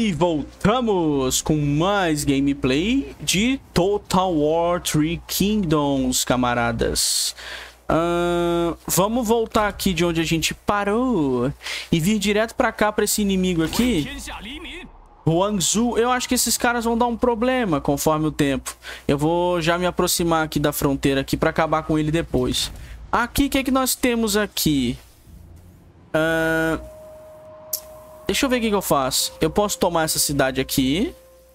E voltamos com mais gameplay de Total War Three Kingdoms, camaradas. Vamos voltar aqui de onde a gente parou e vir direto pra cá, pra esse inimigo aqui. Huangzu. Eu acho que esses caras vão dar um problema conforme o tempo. Eu vou já me aproximar aqui da fronteira aqui pra acabar com ele depois. Aqui, o que é que nós temos aqui? Deixa eu ver o que eu faço. Eu posso tomar essa cidade aqui.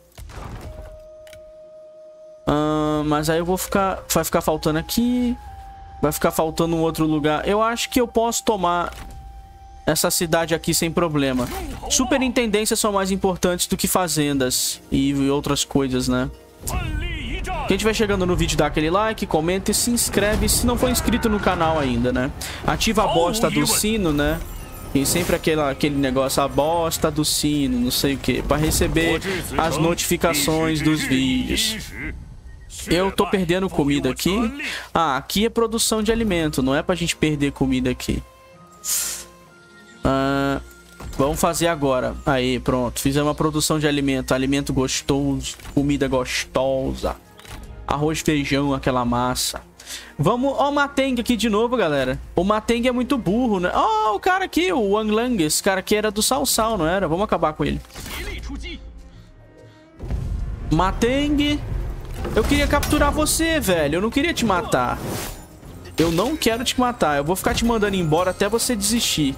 Mas aí eu vou ficar... Vai ficar faltando aqui. Vai ficar faltando um outro lugar. Eu acho que eu posso tomar essa cidade aqui sem problema. Superintendências são mais importantes do que fazendas e outras coisas, né? Quem estiver chegando no vídeo, dá aquele like, comenta e se inscreve se não for inscrito no canal ainda, né? Ativa a bosta do sino, né? E sempre aquele negócio, a bosta do sino, não sei o que, para receber as notificações dos vídeos. Eu tô perdendo comida aqui. Aqui é produção de alimento, não é pra gente perder comida aqui. Vamos fazer agora. Aí, pronto, fizemos uma produção de alimento. Alimento gostoso, comida gostosa. Arroz, feijão, aquela massa. Vamos... Ó o Mateng aqui de novo, galera. O Mateng é muito burro, né? Ó, o cara aqui, o Wang Lang. Esse cara aqui era do Cao Cao, não era? Vamos acabar com ele. Mateng. Eu queria capturar você, velho. Eu não queria te matar. Eu não quero te matar. Eu vou ficar te mandando embora até você desistir.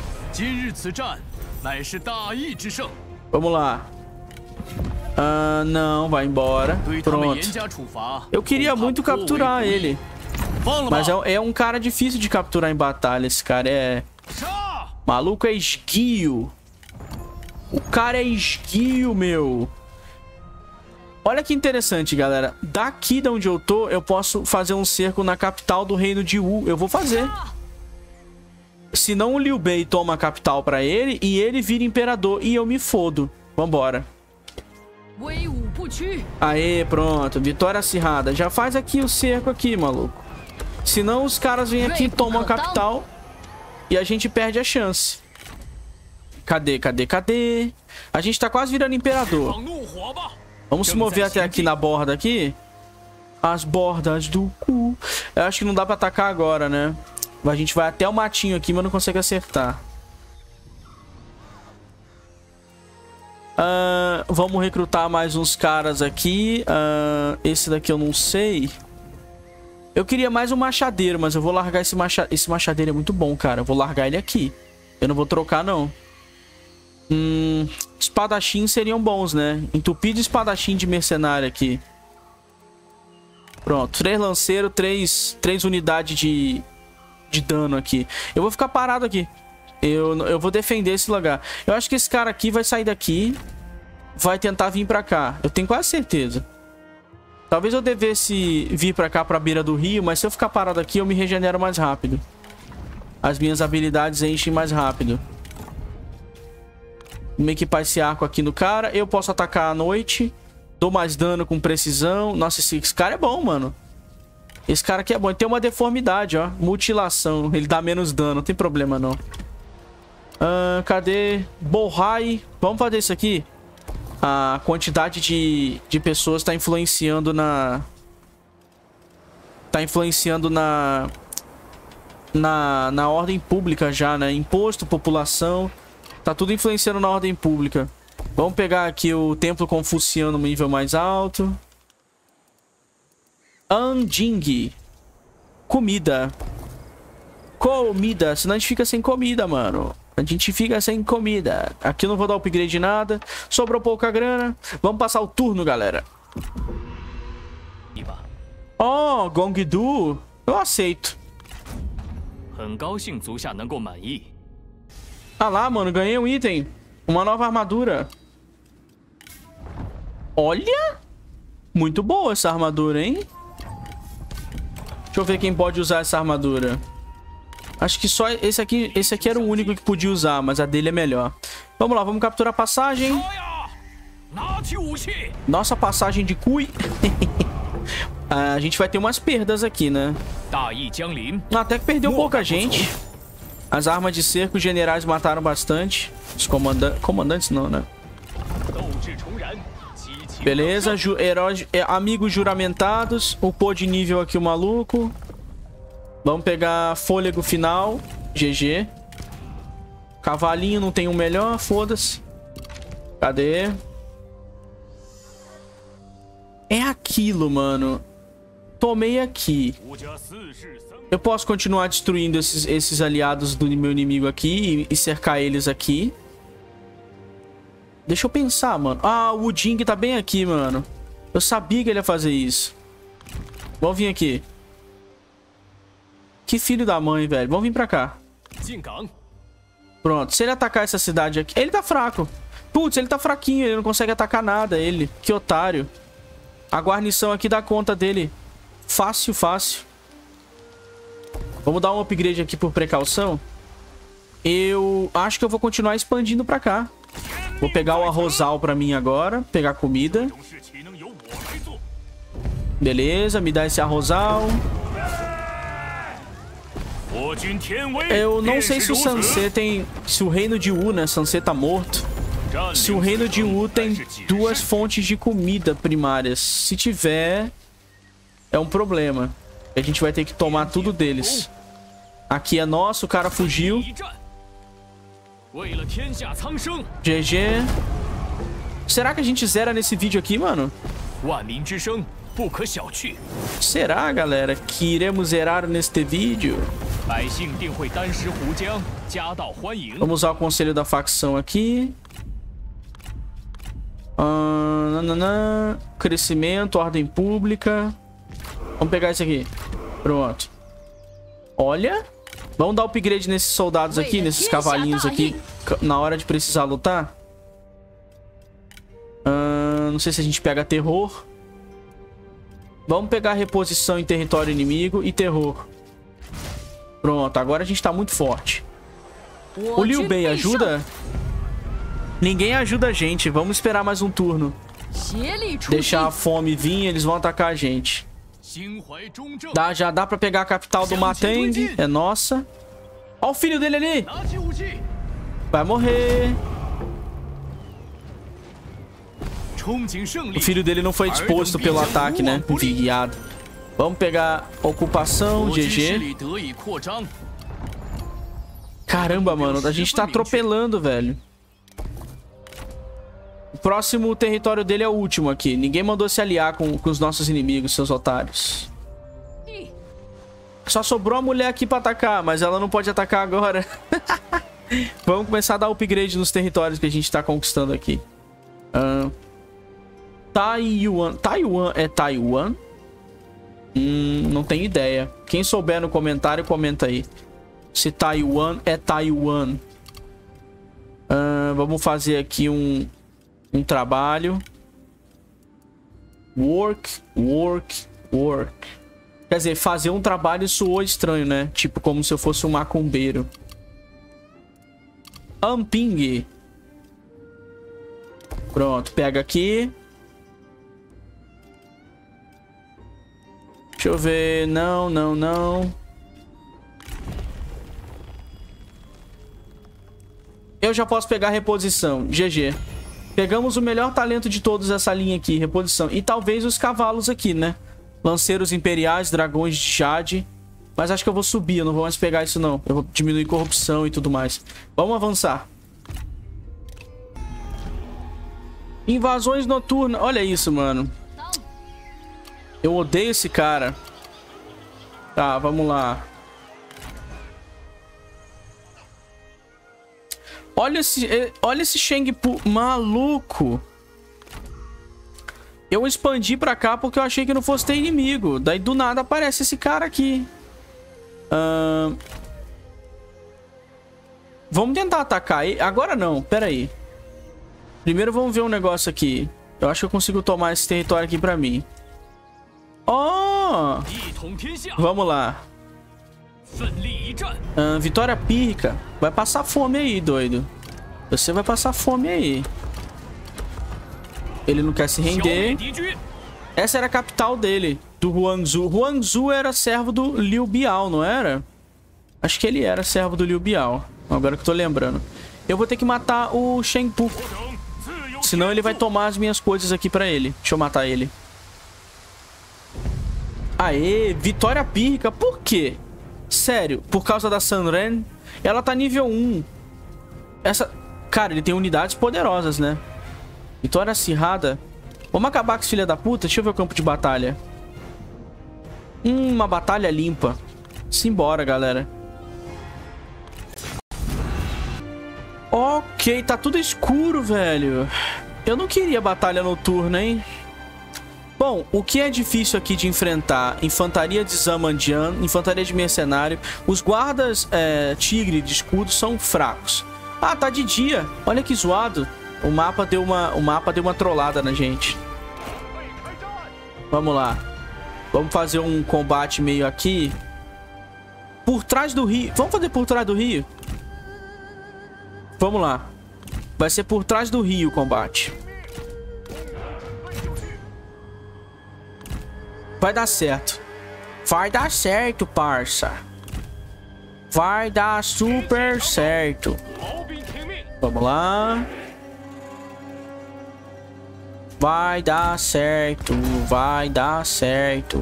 Vamos lá. Não, vai embora. Pronto. Eu queria muito capturar ele. Mas é um cara difícil de capturar em batalha. Esse cara é... Maluco é esguio. O cara é esguio, meu. Olha que interessante, galera. Daqui de onde eu tô, eu posso fazer um cerco na capital do reino de Wu. Eu vou fazer. Senão o Liu Bei toma a capital pra ele e ele vira imperador e eu me fodo. Vambora. Aê, pronto. Vitória acirrada. Já faz aqui o cerco aqui, maluco. Senão os caras vêm aqui, tomam a capital e a gente perde a chance. Cadê? A gente tá quase virando imperador. Vamos se mover até aqui na borda aqui. As bordas do cu. Eu acho que não dá pra atacar agora, né? A gente vai até o matinho aqui, mas não consegue acertar. Vamos recrutar mais uns caras aqui. Esse daqui eu não sei. Eu queria mais um machadeiro, mas eu vou largar esse machadeiro. Esse machadeiro é muito bom, cara. Eu vou largar ele aqui. Eu não vou trocar, não. Espadachim seriam bons, né? Entupido espadachim de mercenário aqui. Pronto. 3 lanceiros, 3 unidades de dano aqui. Eu vou ficar parado aqui. Eu vou defender esse lugar. Eu acho que esse cara aqui vai sair daqui. Vai tentar vir pra cá. Eu tenho quase certeza. Talvez eu devesse vir pra cá, pra beira do rio. Mas se eu ficar parado aqui, eu me regenero mais rápido. As minhas habilidades enchem mais rápido. Vamos equipar esse arco aqui no cara. Eu posso atacar à noite. Dou mais dano com precisão. Nossa, esse cara é bom, mano. Esse cara aqui é bom. Ele tem uma deformidade, ó. Mutilação. Ele dá menos dano. Não tem problema, não. Cadê? Bohai. Vamos fazer isso aqui. A quantidade de pessoas tá influenciando na... Tá influenciando na ordem pública já, né? Imposto, população. Tá tudo influenciando na ordem pública. Vamos pegar aqui o templo confuciano no nível mais alto. Anjing. Comida. Comida. Senão a gente fica sem comida, mano. A gente fica sem comida. Aqui eu não vou dar upgrade de nada. Sobrou pouca grana. Vamos passar o turno, galera. Oh, Gongdu. Eu aceito. Ah lá, mano. Ganhei um item. Uma nova armadura. Olha. Muito boa essa armadura, hein? Deixa eu ver quem pode usar essa armadura. Acho que só esse aqui era o único que podia usar, mas a dele é melhor. Vamos lá, vamos capturar a passagem. Nossa, passagem de cui. A gente vai ter umas perdas aqui, né? Até que perdeu pouca gente. As armas de cerco, os generais mataram bastante. Os comandantes não, né? Beleza, heróis, amigos juramentados. Upou de nível aqui o maluco. Vamos pegar fôlego final. GG. Cavalinho não tem um melhor, foda-se. Cadê? É aquilo, mano. Tomei aqui. Eu posso continuar destruindo esses aliados do meu inimigo aqui e cercar eles aqui. Deixa eu pensar, mano. Ah, o Jing tá bem aqui, mano. Eu sabia que ele ia fazer isso. Vamos vir aqui. Que filho da mãe, velho. Vamos vir pra cá. Pronto. Se ele atacar essa cidade aqui... Ele tá fraco. Putz, ele tá fraquinho. Ele não consegue atacar nada, ele. Que otário. A guarnição aqui dá conta dele. Fácil, fácil. Vamos dar um upgrade aqui por precaução. Eu acho que eu vou continuar expandindo pra cá. Vou pegar o arrozal pra mim agora. Pegar comida. Beleza, me dá esse arrozal. Eu não sei se o Sansei tem... Se o reino de Wu, né? Sansei tá morto. Se o reino de Wu tem 2 fontes de comida primárias. Se tiver... É um problema. A gente vai ter que tomar tudo deles. Aqui é nosso, o cara fugiu. GG. Será que a gente zera nesse vídeo aqui, mano? Será, galera, que iremos zerar neste vídeo? Vamos usar o conselho da facção aqui. Crescimento, ordem pública. Vamos pegar esse aqui. Pronto. Olha. Vamos dar upgrade nesses soldados aqui, nesses cavalinhos aqui, na hora de precisar lutar. Não sei se a gente pega terror. Vamos pegar reposição em território inimigo e terror. Pronto, agora a gente tá muito forte. O Liu Bei ajuda? Ninguém ajuda a gente. Vamos esperar mais um turno. Deixar a fome vir, eles vão atacar a gente. Já dá pra pegar a capital do Mateng. É nossa. Olha o filho dele ali. Vai morrer. O filho dele não foi disposto pelo ataque, né? Enviado. Vamos pegar ocupação. GG. Caramba, mano. A gente tá atropelando, velho. O próximo território dele é o último aqui. Ninguém mandou se aliar com os nossos inimigos, seus otários. Só sobrou a mulher aqui pra atacar, mas ela não pode atacar agora. Vamos começar a dar upgrade nos territórios que a gente tá conquistando aqui. Taiwan. Taiwan é Taiwan? Não tenho ideia. Quem souber no comentário, comenta aí. Se Taiwan é Taiwan. Vamos fazer aqui um trabalho. Work. Quer dizer, fazer um trabalho soou estranho, né? Tipo, como se eu fosse um macumbeiro. Amping. Pronto, pega aqui. Deixa eu ver. Não. Eu já posso pegar reposição. GG. Pegamos o melhor talento de todos essa linha aqui, reposição. E talvez os cavalos aqui, né? Lanceiros imperiais, dragões de Jade. Mas acho que eu vou subir, eu não vou mais pegar isso não. Eu vou diminuir corrupção e tudo mais. Vamos avançar. Invasões noturnas. Olha isso, mano. Eu odeio esse cara. Tá, vamos lá. Olha esse Shangpu maluco. Eu expandi pra cá porque eu achei que não fosse ter inimigo. Daí do nada aparece esse cara aqui. Vamos tentar atacar ele. Agora não, pera aí. Primeiro vamos ver um negócio aqui. Eu acho que eu consigo tomar esse território aqui pra mim. Oh! Vamos lá. Vitória pírrica. Vai passar fome aí, doido. Você vai passar fome aí. Ele não quer se render. Essa era a capital dele, do Huangzu. Huangzu era servo do Liu Biao, não era? Acho que ele era servo do Liu Biao. Agora que eu tô lembrando. Eu vou ter que matar o Shangpu. Senão ele vai tomar as minhas coisas aqui pra ele. Deixa eu matar ele. Aê, vitória pírrica. Por quê? Sério, por causa da Sunren, ela tá nível 1. Essa... Cara, ele tem unidades poderosas, né? Vitória acirrada. Vamos acabar com esse filho da puta? Deixa eu ver o campo de batalha. Uma batalha limpa. Simbora, galera. Ok, tá tudo escuro, velho. Eu não queria batalha noturna, hein? Bom, o que é difícil aqui de enfrentar? Infantaria de Zamandian, infantaria de mercenário. Os guardas tigre de escudo são fracos. Ah, tá de dia. Olha que zoado. O mapa deu uma trollada na gente. Vamos lá. Vamos fazer um combate meio aqui. Por trás do rio. Vamos fazer por trás do rio? Vamos lá. Vai ser por trás do rio o combate. Vai dar certo. Vai dar certo, parça. Vai dar super certo. Vamos lá. Vai dar certo. Vai dar certo.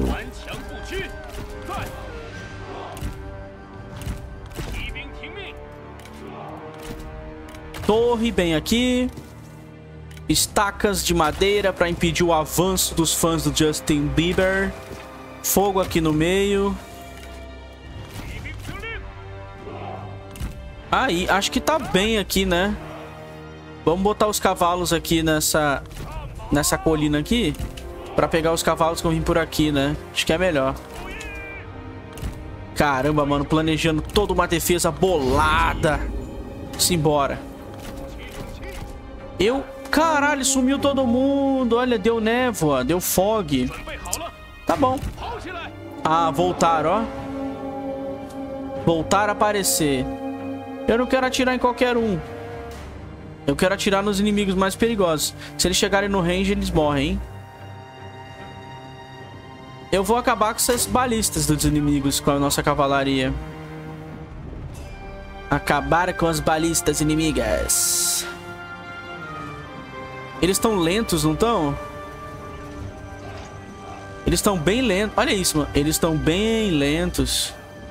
Torre bem aqui. Estacas de madeira para impedir o avanço dos fãs do Justin Bieber. Fogo aqui no meio. Aí, acho que tá bem aqui, né? Vamos botar os cavalos aqui nessa colina aqui. Pra pegar os cavalos que vão vir por aqui, né? Acho que é melhor. Caramba, mano. Planejando toda uma defesa bolada. Simbora. Caralho, sumiu todo mundo. Olha, deu névoa, deu fog. Tá bom. Ah, voltaram, ó. Voltaram a aparecer. Eu não quero atirar em qualquer um. Eu quero atirar nos inimigos mais perigosos. Se eles chegarem no range, eles morrem, hein? Eu vou acabar com essas balistas dos inimigos com a nossa cavalaria. Acabar com as balistas inimigas. Eles estão lentos, não estão? Eles estão bem lentos. Olha isso, mano. Eles estão bem lentos.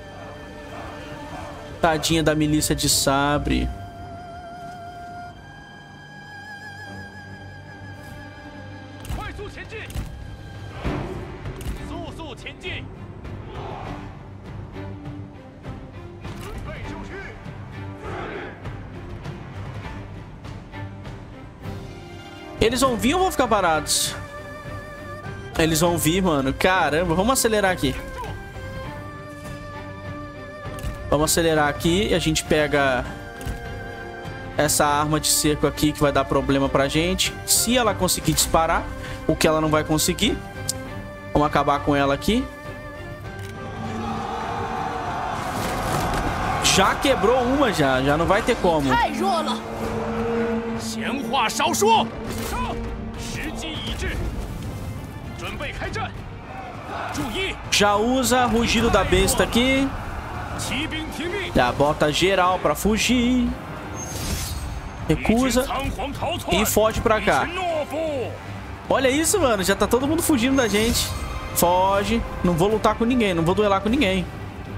Tadinha da milícia de sabre. Eles vão vir ou vão ficar parados? Eles vão vir, mano. Caramba, vamos acelerar aqui. Vamos acelerar aqui e a gente pega essa arma de cerco aqui que vai dar problema pra gente. Se ela conseguir disparar, o que ela não vai conseguir. Vamos acabar com ela aqui. Já quebrou uma já não vai ter como. Já usa rugido da besta aqui. Já bota geral pra fugir. Recusa. E foge pra cá. Olha isso, mano. Já tá todo mundo fugindo da gente. Foge. Não vou lutar com ninguém. Não vou duelar com ninguém.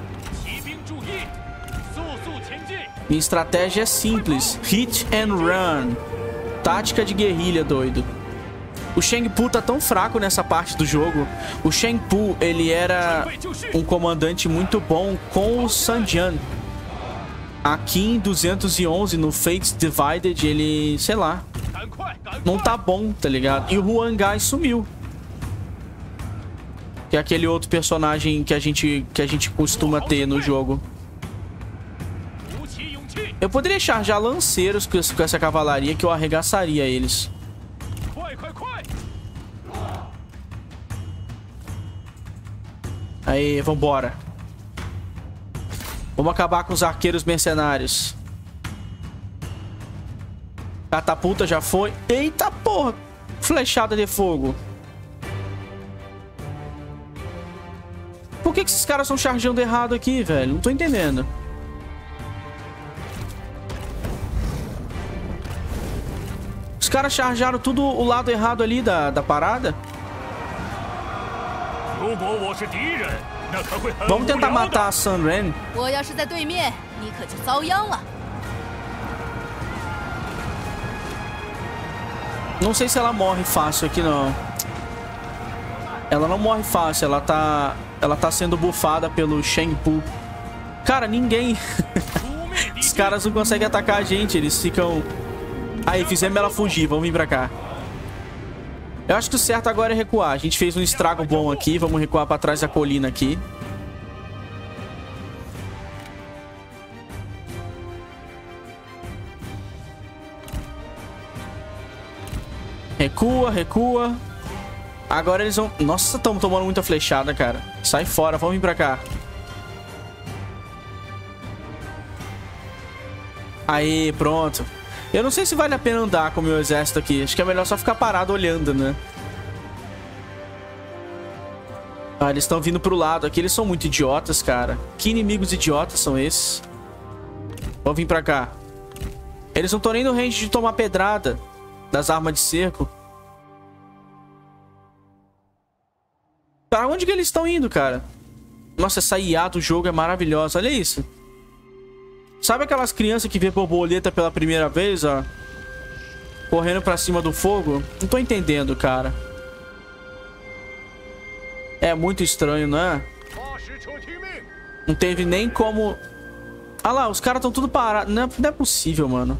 Minha estratégia é simples. Hit and run. Tática de guerrilha, doido. O Shang Pu tá tão fraco nessa parte do jogo. O Shang Pu, ele era um comandante muito bom com o Sanjian. Aqui em 211, no Fates Divided, ele, sei lá, não tá bom, tá ligado? E o Huang Gai sumiu. Que é aquele outro personagem que a gente costuma ter no jogo. Eu poderia charjar lanceiros com essa cavalaria que eu arregaçaria eles. Aí, vambora. Vamos acabar com os arqueiros mercenários. Catapulta já foi. Eita porra. Flechada de fogo. Por que esses caras estão chargeando errado aqui, velho? Não tô entendendo. Os caras charjaram tudo o lado errado ali da parada. Vamos tentar matar a Sunren. Não sei se ela morre fácil aqui, não. Ela não morre fácil. Ela tá sendo bufada pelo Shang-Pu. Cara, ninguém... Os caras não conseguem atacar a gente. Eles ficam... Aí, fizemos ela fugir. Vamos vir pra cá. Eu acho que o certo agora é recuar. A gente fez um estrago bom aqui. Vamos recuar pra trás da colina aqui. Recua, recua. Agora eles vão... Nossa, estamos tomando muita flechada, cara. Sai fora, vamos vir pra cá. Aí, pronto. Eu não sei se vale a pena andar com o meu exército aqui. Acho que é melhor só ficar parado olhando, né? Ah, eles estão vindo pro lado aqui. Eles são muito idiotas, cara. Que inimigos idiotas são esses? Vamos vir pra cá. Eles não estão nem no range de tomar pedrada das armas de cerco. Pra onde que eles estão indo, cara? Nossa, essa IA do jogo é maravilhosa. Olha isso. Sabe aquelas crianças que vê borboleta pela primeira vez, ó? Correndo pra cima do fogo? Não tô entendendo, cara. É muito estranho, não é? Não teve nem como... Ah lá, os caras estão tudo parados. Não é possível, mano.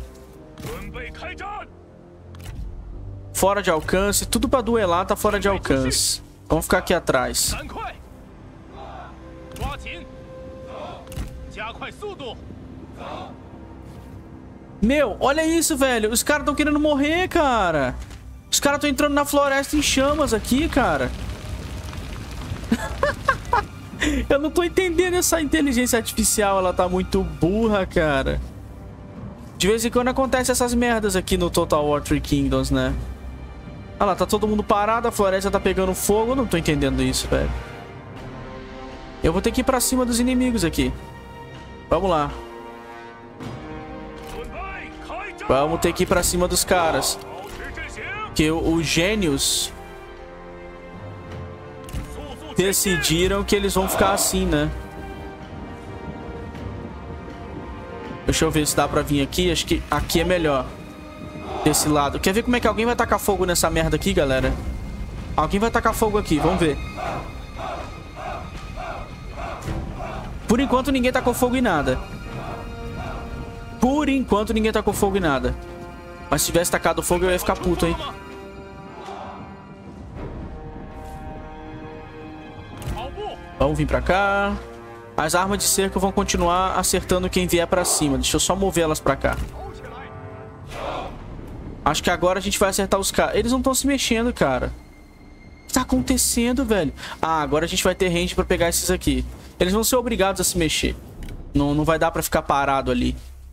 Fora de alcance. Tudo pra duelar tá fora de alcance. Vamos ficar aqui atrás. Meu, olha isso, velho. Os caras estão querendo morrer, cara. Os caras estão entrando na floresta em chamas aqui, cara. Eu não tô entendendo essa inteligência artificial. Ela tá muito burra, cara. De vez em quando acontece essas merdas aqui no Total War Three Kingdoms, né? Olha lá, tá todo mundo parado. A floresta tá pegando fogo. Eu não tô entendendo isso, velho. Eu vou ter que ir pra cima dos inimigos aqui. Vamos lá. Vamos ter que ir pra cima dos caras. Que os gênios decidiram que eles vão ficar assim, né? Deixa eu ver se dá pra vir aqui. Acho que aqui é melhor. Desse lado. Quer ver como é que alguém vai tacar fogo nessa merda aqui, galera? Alguém vai tacar fogo aqui. Vamos ver. Por enquanto, ninguém tacou fogo em nada. Por enquanto, ninguém tacou fogo em nada. Mas se tivesse tacado fogo, eu ia ficar puto, hein? Vamos vir pra cá. As armas de cerco vão continuar acertando quem vier pra cima. Deixa eu só mover elas pra cá. Acho que agora a gente vai acertar os caras. Eles não estão se mexendo, cara. O que tá acontecendo, velho? Ah, agora a gente vai ter range pra pegar esses aqui. Eles vão ser obrigados a se mexer. Não vai dar pra ficar parado ali.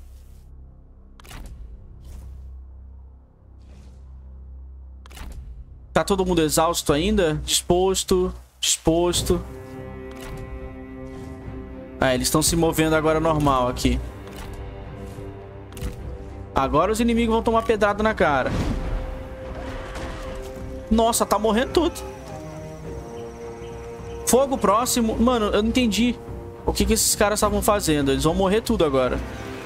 Tá todo mundo exausto ainda? Disposto. Disposto. Ah, eles estão se movendo agora normal aqui. Agora os inimigos vão tomar pedrada na cara. Nossa, tá morrendo tudo. Fogo próximo. Mano, eu não entendi o que esses caras estavam fazendo. Eles vão morrer tudo agora.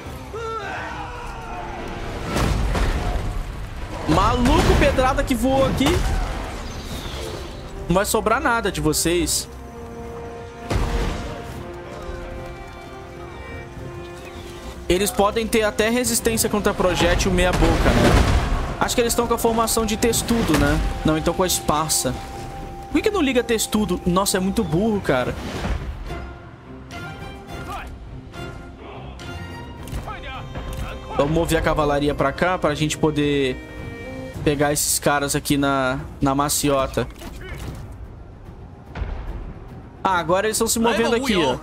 Maluco, pedrada que voou aqui. Não vai sobrar nada de vocês. Eles podem ter até resistência contra projétil meia boca, né? Acho que eles estão com a formação de textudo, né? Não, então com a esparsa. Por que não liga textudo? Nossa, é muito burro, cara. Vamos mover a cavalaria pra cá pra gente poder pegar esses caras aqui na maciota. Ah, agora eles estão se movendo aqui, ó.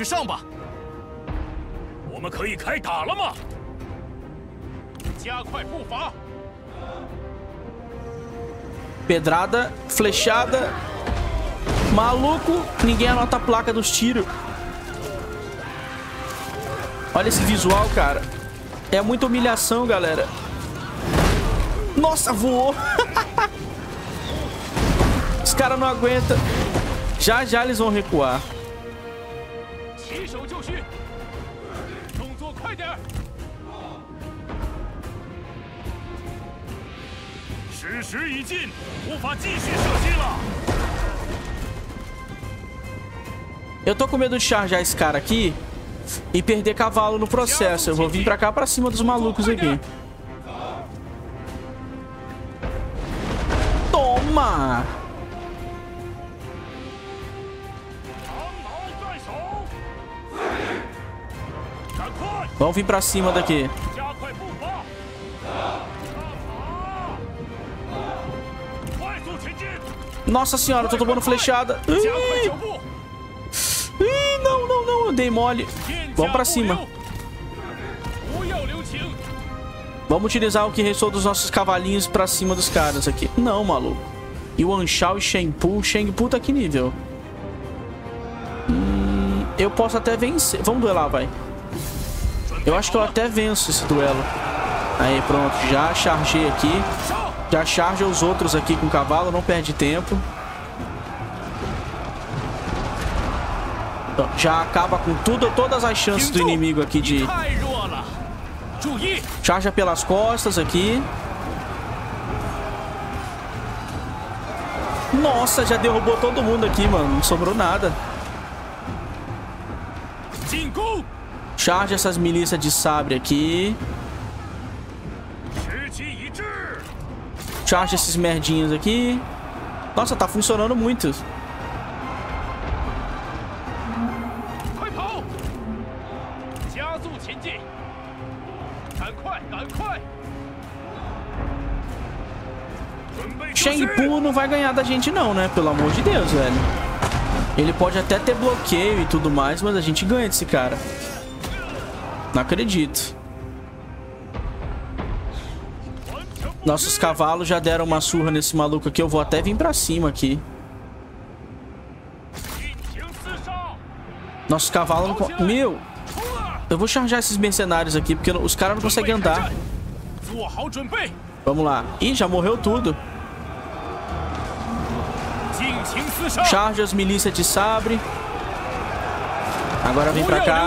Pedrada, flechada. Maluco, ninguém anota a placa dos tiros. Olha esse visual, cara. É muita humilhação, galera. Nossa, voou. Os caras não aguentam. Já já eles vão recuar. Eu tô com medo de charjar esse cara aqui e perder cavalo no processo. Eu vou vir pra cá, pra cima dos malucos aqui. Toma! Vamos vir pra cima daqui. Nossa senhora, eu tô tomando flechada. Ih, não, não, não. Eu dei mole. Vamos pra cima. Vamos utilizar o que restou dos nossos cavalinhos pra cima dos caras aqui. Não, maluco. E o Anshao e Shenpu. Shenpu tá que nível? Eu posso até vencer. Vamos duelar, vai. Eu acho que eu até venço esse duelo. Aí, pronto. Já chargei aqui. Já charge os outros aqui com o cavalo. Não perde tempo. Então, já acaba com tudo, todas as chances do inimigo aqui de... Charja pelas costas aqui. Nossa, já derrubou todo mundo aqui, mano. Não sobrou nada. Charge essas milícias de sabre aqui. Charge esses merdinhos aqui. Nossa, tá funcionando muito. Shenpu não vai ganhar da gente não, né? Pelo amor de Deus, velho. Ele pode até ter bloqueio e tudo mais, mas a gente ganha desse cara. Não acredito. Nossos cavalos já deram uma surra nesse maluco aqui. Eu vou até vir pra cima aqui. Nossos cavalos não... Meu! Eu vou charjar esses mercenários aqui, porque os caras não conseguem andar. Vamos lá. Ih, já morreu tudo. Charge as milícias de sabre. Agora vem pra cá.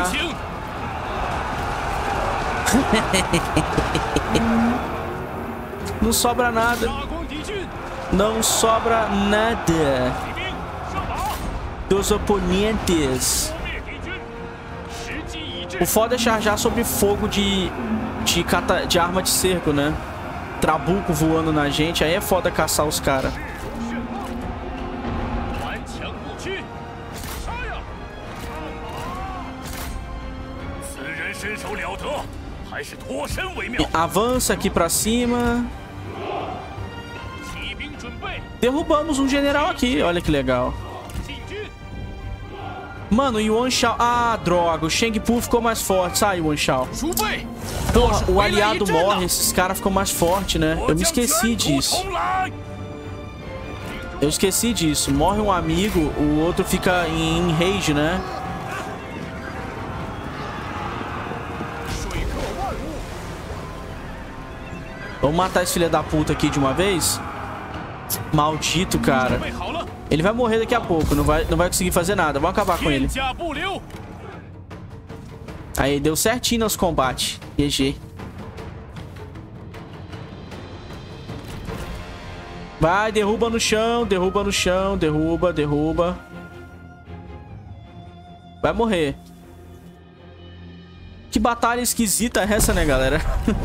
Não sobra nada. Não sobra nada dos oponentes. O foda é charjar sobre fogo de arma de cerco, né? Trabuco voando na gente. Aí é foda caçar os caras. Avança aqui pra cima. Derrubamos um general aqui. Olha que legal. Mano, e o Anshao... Ah, droga. O Shenpu ficou mais forte. Sai, o Anshao. Porra, o aliado morre. Esses caras ficam mais fortes, né? Eu me esqueci disso. Eu esqueci disso. Morre um amigo, o outro fica em rage, né? Vamos matar esse filho da puta aqui de uma vez. Maldito, cara. Ele vai morrer daqui a pouco. Não vai conseguir fazer nada. Vamos acabar com ele. Aí, deu certinho nos combates. GG. Vai, derruba no chão. Derruba no chão. Derruba, derruba. Vai morrer. Que batalha esquisita é essa, né, galera?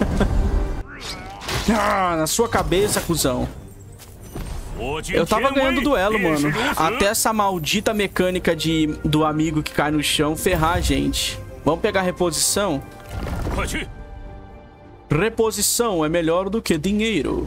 Ah, na sua cabeça, cuzão. Eu tava ganhando o duelo, mano. Até essa maldita mecânica do amigo que cai no chão ferrar a gente. Vamos pegar reposição? Reposição é melhor do que dinheiro.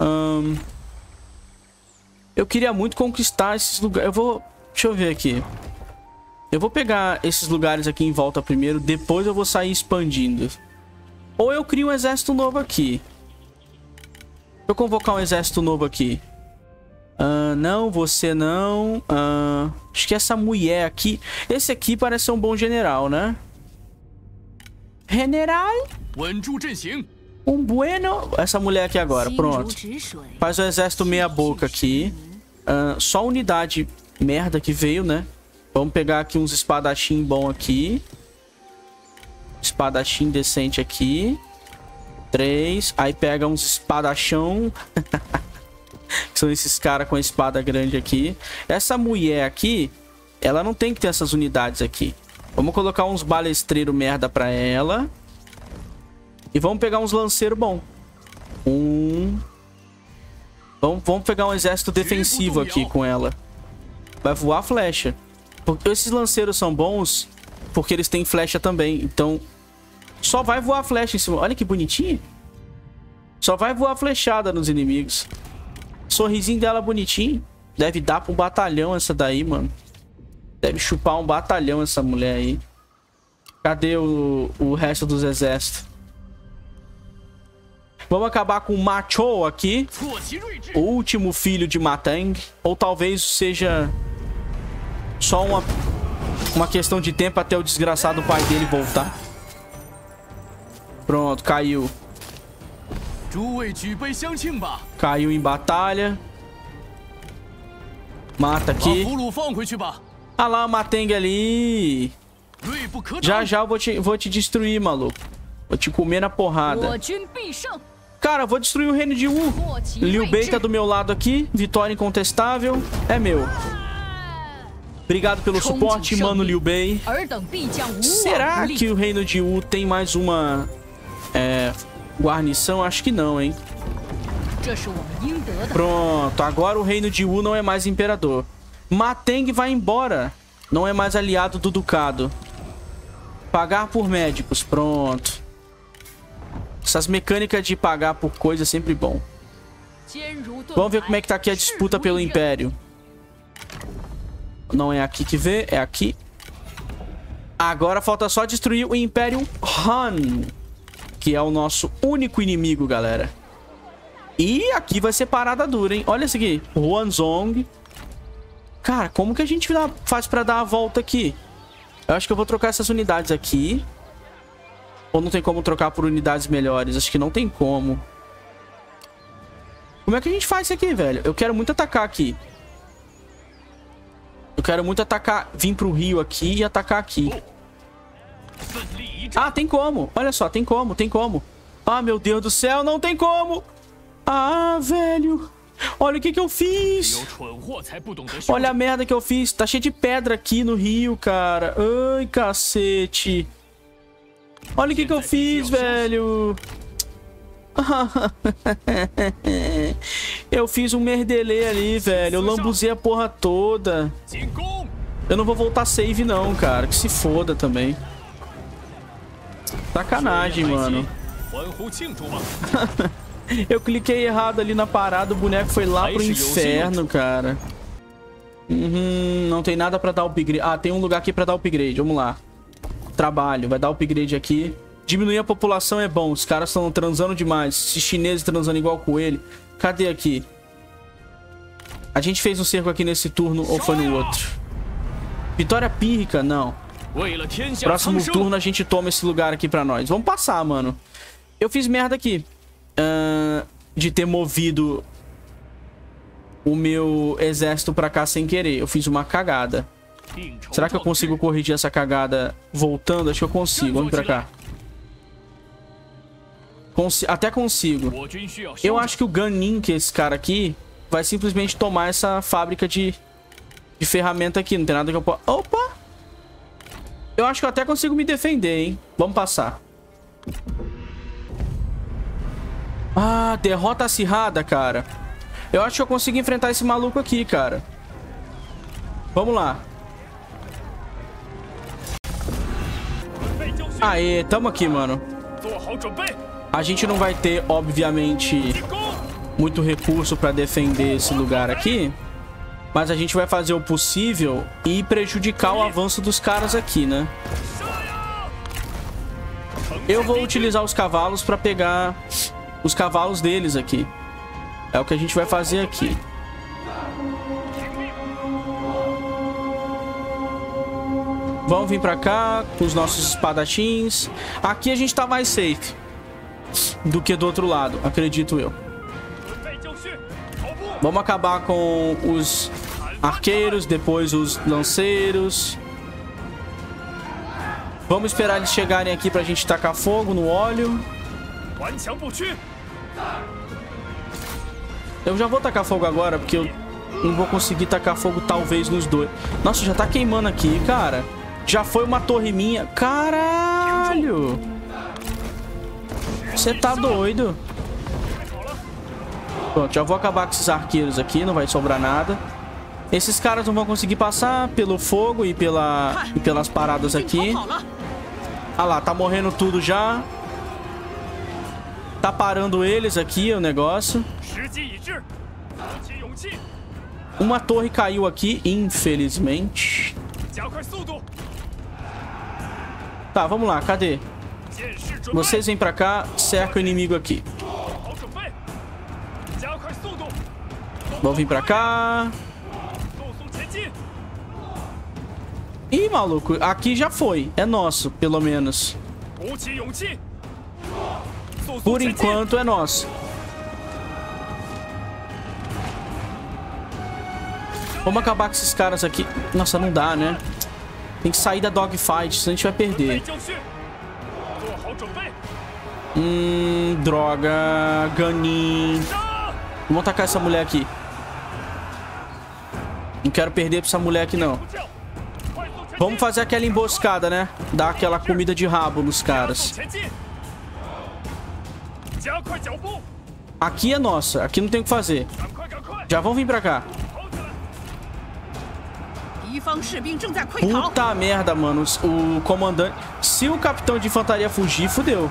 Eu queria muito conquistar esses lugares. Deixa eu ver aqui. Eu vou pegar esses lugares aqui em volta primeiro. Depois eu vou sair expandindo. Ou eu crio um exército novo aqui. Deixa eu convocar um exército novo aqui. Não, você não. Acho que essa mulher aqui... Esse aqui parece ser um bom general, né? General? Um bueno. Essa mulher aqui agora, pronto. Faz o exército meia boca aqui. Só unidade merda que veio, né? Vamos pegar aqui uns espadachim bom aqui. Espadachim decente aqui. 3. Aí pega uns espadachão. Que são esses caras com a espada grande aqui. Essa mulher aqui, ela não tem que ter essas unidades aqui. Vamos colocar uns balestreiros merda pra ela. E vamos pegar uns lanceiros bom. Vamos pegar um exército defensivo aqui com ela. Vai voar flecha. Porque esses lanceiros são bons porque eles têm flecha também. Então, só vai voar flecha em cima. Olha que bonitinho. Só vai voar flechada nos inimigos. Sorrisinho dela bonitinho. Deve dar pra um batalhão essa daí, mano. Deve chupar um batalhão essa mulher aí. Cadê o resto dos exércitos? Vamos acabar com o Macho aqui. O último filho de Matang. Ou talvez seja só uma questão de tempo até o desgraçado pai dele voltar. Pronto, caiu. Caiu em batalha. Mata aqui. Ah lá, o Matang ali. Já eu vou te destruir, maluco. Vou te comer na porrada. Cara, eu vou destruir o reino de Wu. Liu Bei tá do meu lado aqui. Vitória incontestável. É meu. Obrigado pelo suporte, mano Liu Bei. Será que o reino de Wu tem mais uma guarnição? Acho que não, hein? Pronto, agora o reino de Wu não é mais imperador. Matang vai embora. Não é mais aliado do ducado. Pagar por médicos, pronto. Essas mecânicas de pagar por coisa é sempre bom. Vamos ver como é que tá aqui a disputa pelo império. Não é aqui que vê, é aqui. Agora falta só destruir o Império Han, que é o nosso único inimigo, galera. E aqui vai ser parada dura, hein? Olha esse aqui, Huanzong. Cara, como que a gente faz pra dar a volta aqui? Eu acho que eu vou trocar essas unidades aqui. Ou não tem como trocar por unidades melhores? Acho que não tem como. Como é que a gente faz isso aqui, velho? Eu quero muito atacar aqui. Eu quero muito atacar, vir pro rio aqui e atacar aqui. Ah, tem como. Olha só, tem como, tem como. Ah, meu Deus do céu, não tem como. Ah, velho. Olha o que eu fiz. Olha a merda que eu fiz. Tá cheio de pedra aqui no rio, cara. Ai, cacete. Olha o que eu fiz, velho. Eu fiz um merdelê ali, velho. Eu lambuzei a porra toda. Eu não vou voltar save não, cara. Que se foda também. Sacanagem, mano. Eu cliquei errado ali na parada. O boneco foi lá pro inferno, cara. Não tem nada pra dar upgrade. Ah, tem um lugar aqui pra dar upgrade. Vamos lá. Trabalho. Vai dar upgrade aqui. Diminuir a população é bom. Os caras estão transando demais. Esses chineses transando igual coelho. Cadê aqui? A gente fez um cerco aqui nesse turno ou foi no outro? Vitória pírrica? Não. Próximo turno a gente toma esse lugar aqui pra nós. Vamos passar, mano. Eu fiz merda aqui. De ter movido o meu exército pra cá sem querer. Eu fiz uma cagada. Será que eu consigo corrigir essa cagada voltando? Acho que eu consigo. Vamos pra cá. Até consigo. Eu acho que o Ganin, que é esse cara aqui, vai simplesmente tomar essa fábrica de ferramenta aqui. Não tem nada que eu possa... Opa! Eu acho que eu até consigo me defender, hein? Vamos passar. Ah, derrota acirrada, cara. Eu acho que eu consigo enfrentar esse maluco aqui, cara. Vamos lá. Aê, tamo aqui, mano. A gente não vai ter, obviamente, muito recurso pra defender esse lugar aqui. Mas a gente vai fazer o possível e prejudicar o avanço dos caras aqui, né? Eu vou utilizar os cavalos pra pegar os cavalos deles aqui. É o que a gente vai fazer aqui. Vamos vir pra cá com os nossos espadachins. Aqui a gente tá mais safe. do que do outro lado, acredito eu. Vamos acabar com os arqueiros, depois os lanceiros. Vamos esperar eles chegarem aqui pra gente tacar fogo no óleo. Eu já vou tacar fogo agora, porque eu não vou conseguir tacar fogo talvez nos dois. Nossa, já tá queimando aqui, cara. Já foi uma torre minha. Caralho! Você tá doido? Pronto, já vou acabar com esses arqueiros aqui. Não vai sobrar nada. Esses caras não vão conseguir passar pelo fogo e pelas paradas aqui. Ah lá, tá morrendo tudo já. Tá parando eles aqui, o negócio. Uma torre caiu aqui, infelizmente. Tá, vamos lá, cadê? Vocês vêm pra cá, cerca o inimigo aqui. Vamos vir pra cá. Ih, maluco, aqui já foi. É nosso, pelo menos. Por enquanto é nosso. Vamos acabar com esses caras aqui. Nossa, não dá, né? Tem que sair da dogfight, senão a gente vai perder. Droga. Ganin. Vamos atacar essa mulher aqui. Não quero perder pra essa mulher aqui, não. Vamos fazer aquela emboscada, né? Dar aquela comida de rabo nos caras. Aqui é nossa. Aqui não tem o que fazer. Já vão vir pra cá. Puta merda, mano. O comandante... Se o capitão de infantaria fugir, fudeu.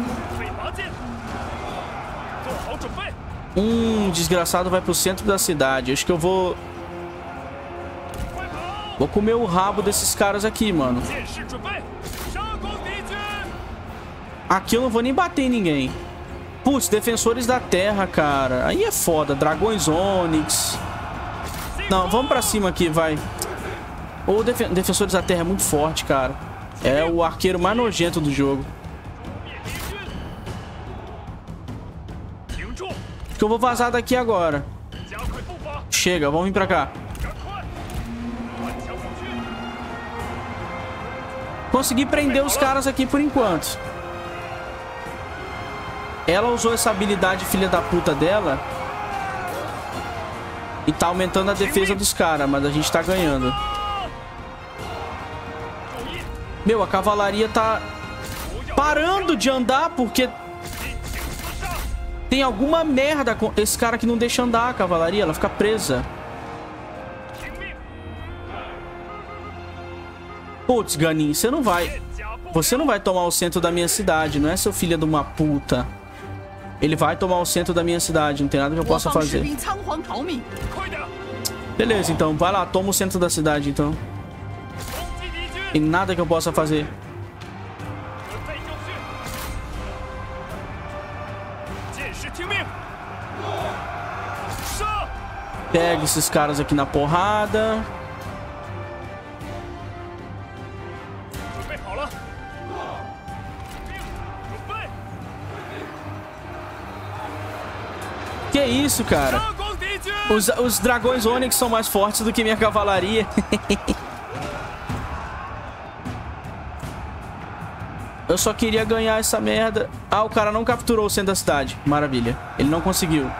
Desgraçado vai pro centro da cidade. Acho que eu vou... Vou comer o rabo desses caras aqui, mano. Aqui eu não vou nem bater em ninguém. Putz, defensores da terra, cara. Aí é foda. Dragões Onyx. Não, vamos pra cima aqui, vai. O defensores da terra é muito forte, cara. É o arqueiro mais nojento do jogo. Acho que eu vou vazar daqui agora. Chega, vamos vir pra cá. Consegui prender os caras aqui por enquanto. Ela usou essa habilidade filha da puta dela e tá aumentando a defesa dos caras, mas a gente tá ganhando. Meu, a cavalaria tá parando de andar porque tem alguma merda com esse cara que não deixa andar a cavalaria, ela fica presa. Putz, Ganin, você não vai tomar o centro da minha cidade, não é, seu filho de uma puta? Ele vai tomar o centro da minha cidade, não tem nada que eu possa fazer. Beleza, então, vai lá, toma o centro da cidade, então. Tem nada que eu possa fazer. Pega esses caras aqui na porrada. Que isso, cara? Os dragões Onyx são mais fortes do que minha cavalaria. Eu só queria ganhar essa merda. Ah, o cara não capturou o centro da cidade. Maravilha. Ele não conseguiu.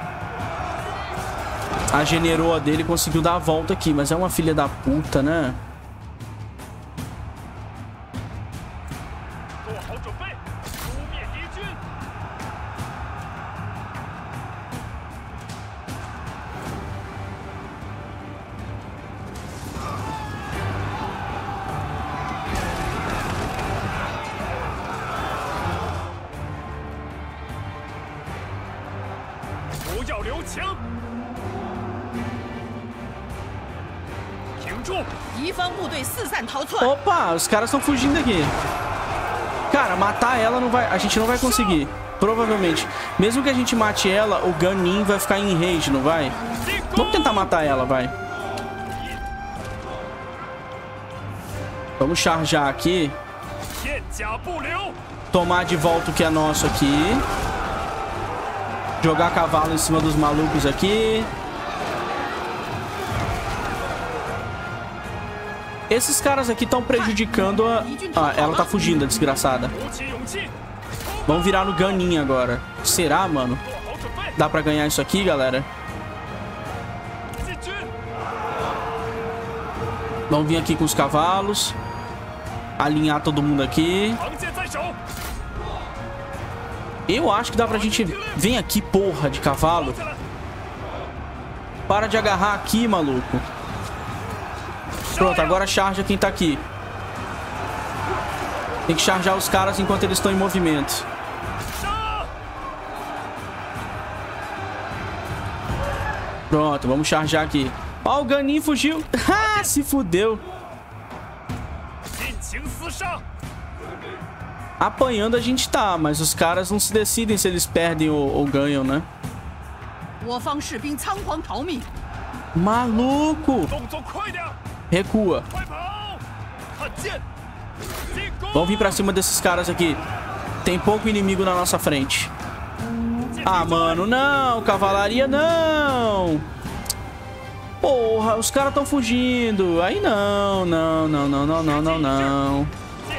A generoa dele conseguiu dar a volta aqui, mas é uma filha da puta, né? Opa, os caras estão fugindo aqui. Cara, matar ela não vai... A gente não vai conseguir. Provavelmente. Mesmo que a gente mate ela, o Ganin vai ficar em rage, não vai? Vamos tentar matar ela, vai. Vamos charjar aqui. Tomar de volta o que é nosso aqui. Jogar cavalo em cima dos malucos aqui. Esses caras aqui estão prejudicando a... Ah, ela tá fugindo, a desgraçada. Vamos virar no Ganin agora. Será, mano? Dá pra ganhar isso aqui, galera? Vamos vir aqui com os cavalos. Alinhar todo mundo aqui. Eu acho que dá pra gente... Vem aqui, porra de cavalo. Para de agarrar aqui, maluco. Pronto, agora charja quem tá aqui. Tem que charjar os caras enquanto eles estão em movimento. Pronto, vamos charjar aqui. Ó, o Ganin fugiu. Ah, se fudeu. Apanhando a gente tá, mas os caras não se decidem se eles perdem ou ganham, né? Maluco! Recua. Vamos vir pra cima desses caras aqui. Tem pouco inimigo na nossa frente. Ah, mano, não. Cavalaria, não. Porra, os caras estão fugindo. Aí não, não, não, não, não, não, não, não.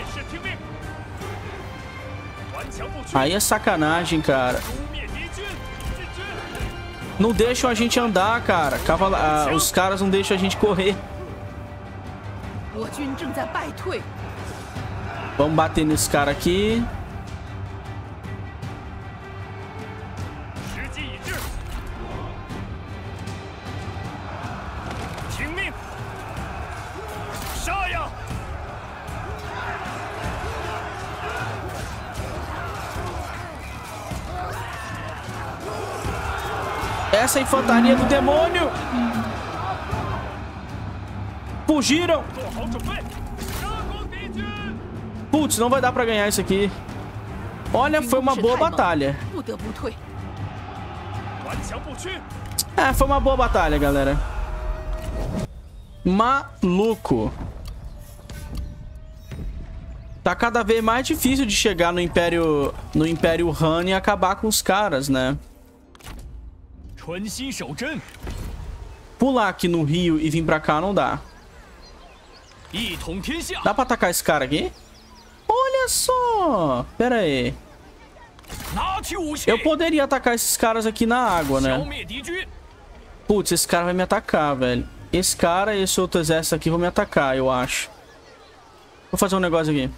Aí é sacanagem, cara. Não deixam a gente andar, cara. Os caras não deixam a gente correr. Vamos bater nesse cara aqui. Essa é a infantaria do demônio. Fugiram. Putz, não vai dar pra ganhar isso aqui. Olha, foi uma boa batalha. É, foi uma boa batalha, galera. Maluco. Tá cada vez mais difícil de chegar no Império Han e acabar com os caras, né? Pular aqui no rio e vir pra cá não dá. Dá pra atacar esse cara aqui? Olha só! Pera aí. Eu poderia atacar esses caras aqui na água, né? Putz, esse cara vai me atacar, velho. Esse cara e esse outro exército aqui vão me atacar, eu acho. Vou fazer um negócio aqui.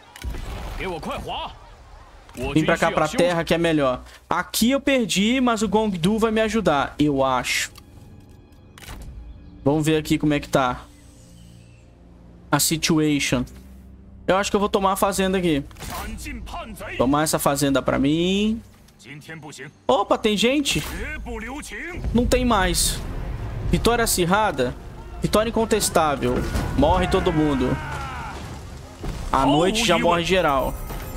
Vim pra cá, pra terra, que é melhor. Aqui eu perdi, mas o Gongdu vai me ajudar, eu acho. Vamos ver aqui como é que tá a situation. Eu acho que eu vou tomar a fazenda aqui. Tomar essa fazenda pra mim. Opa, tem gente? Não tem mais. Vitória acirrada. Vitória incontestável. Morre todo mundo. À noite já morre geral.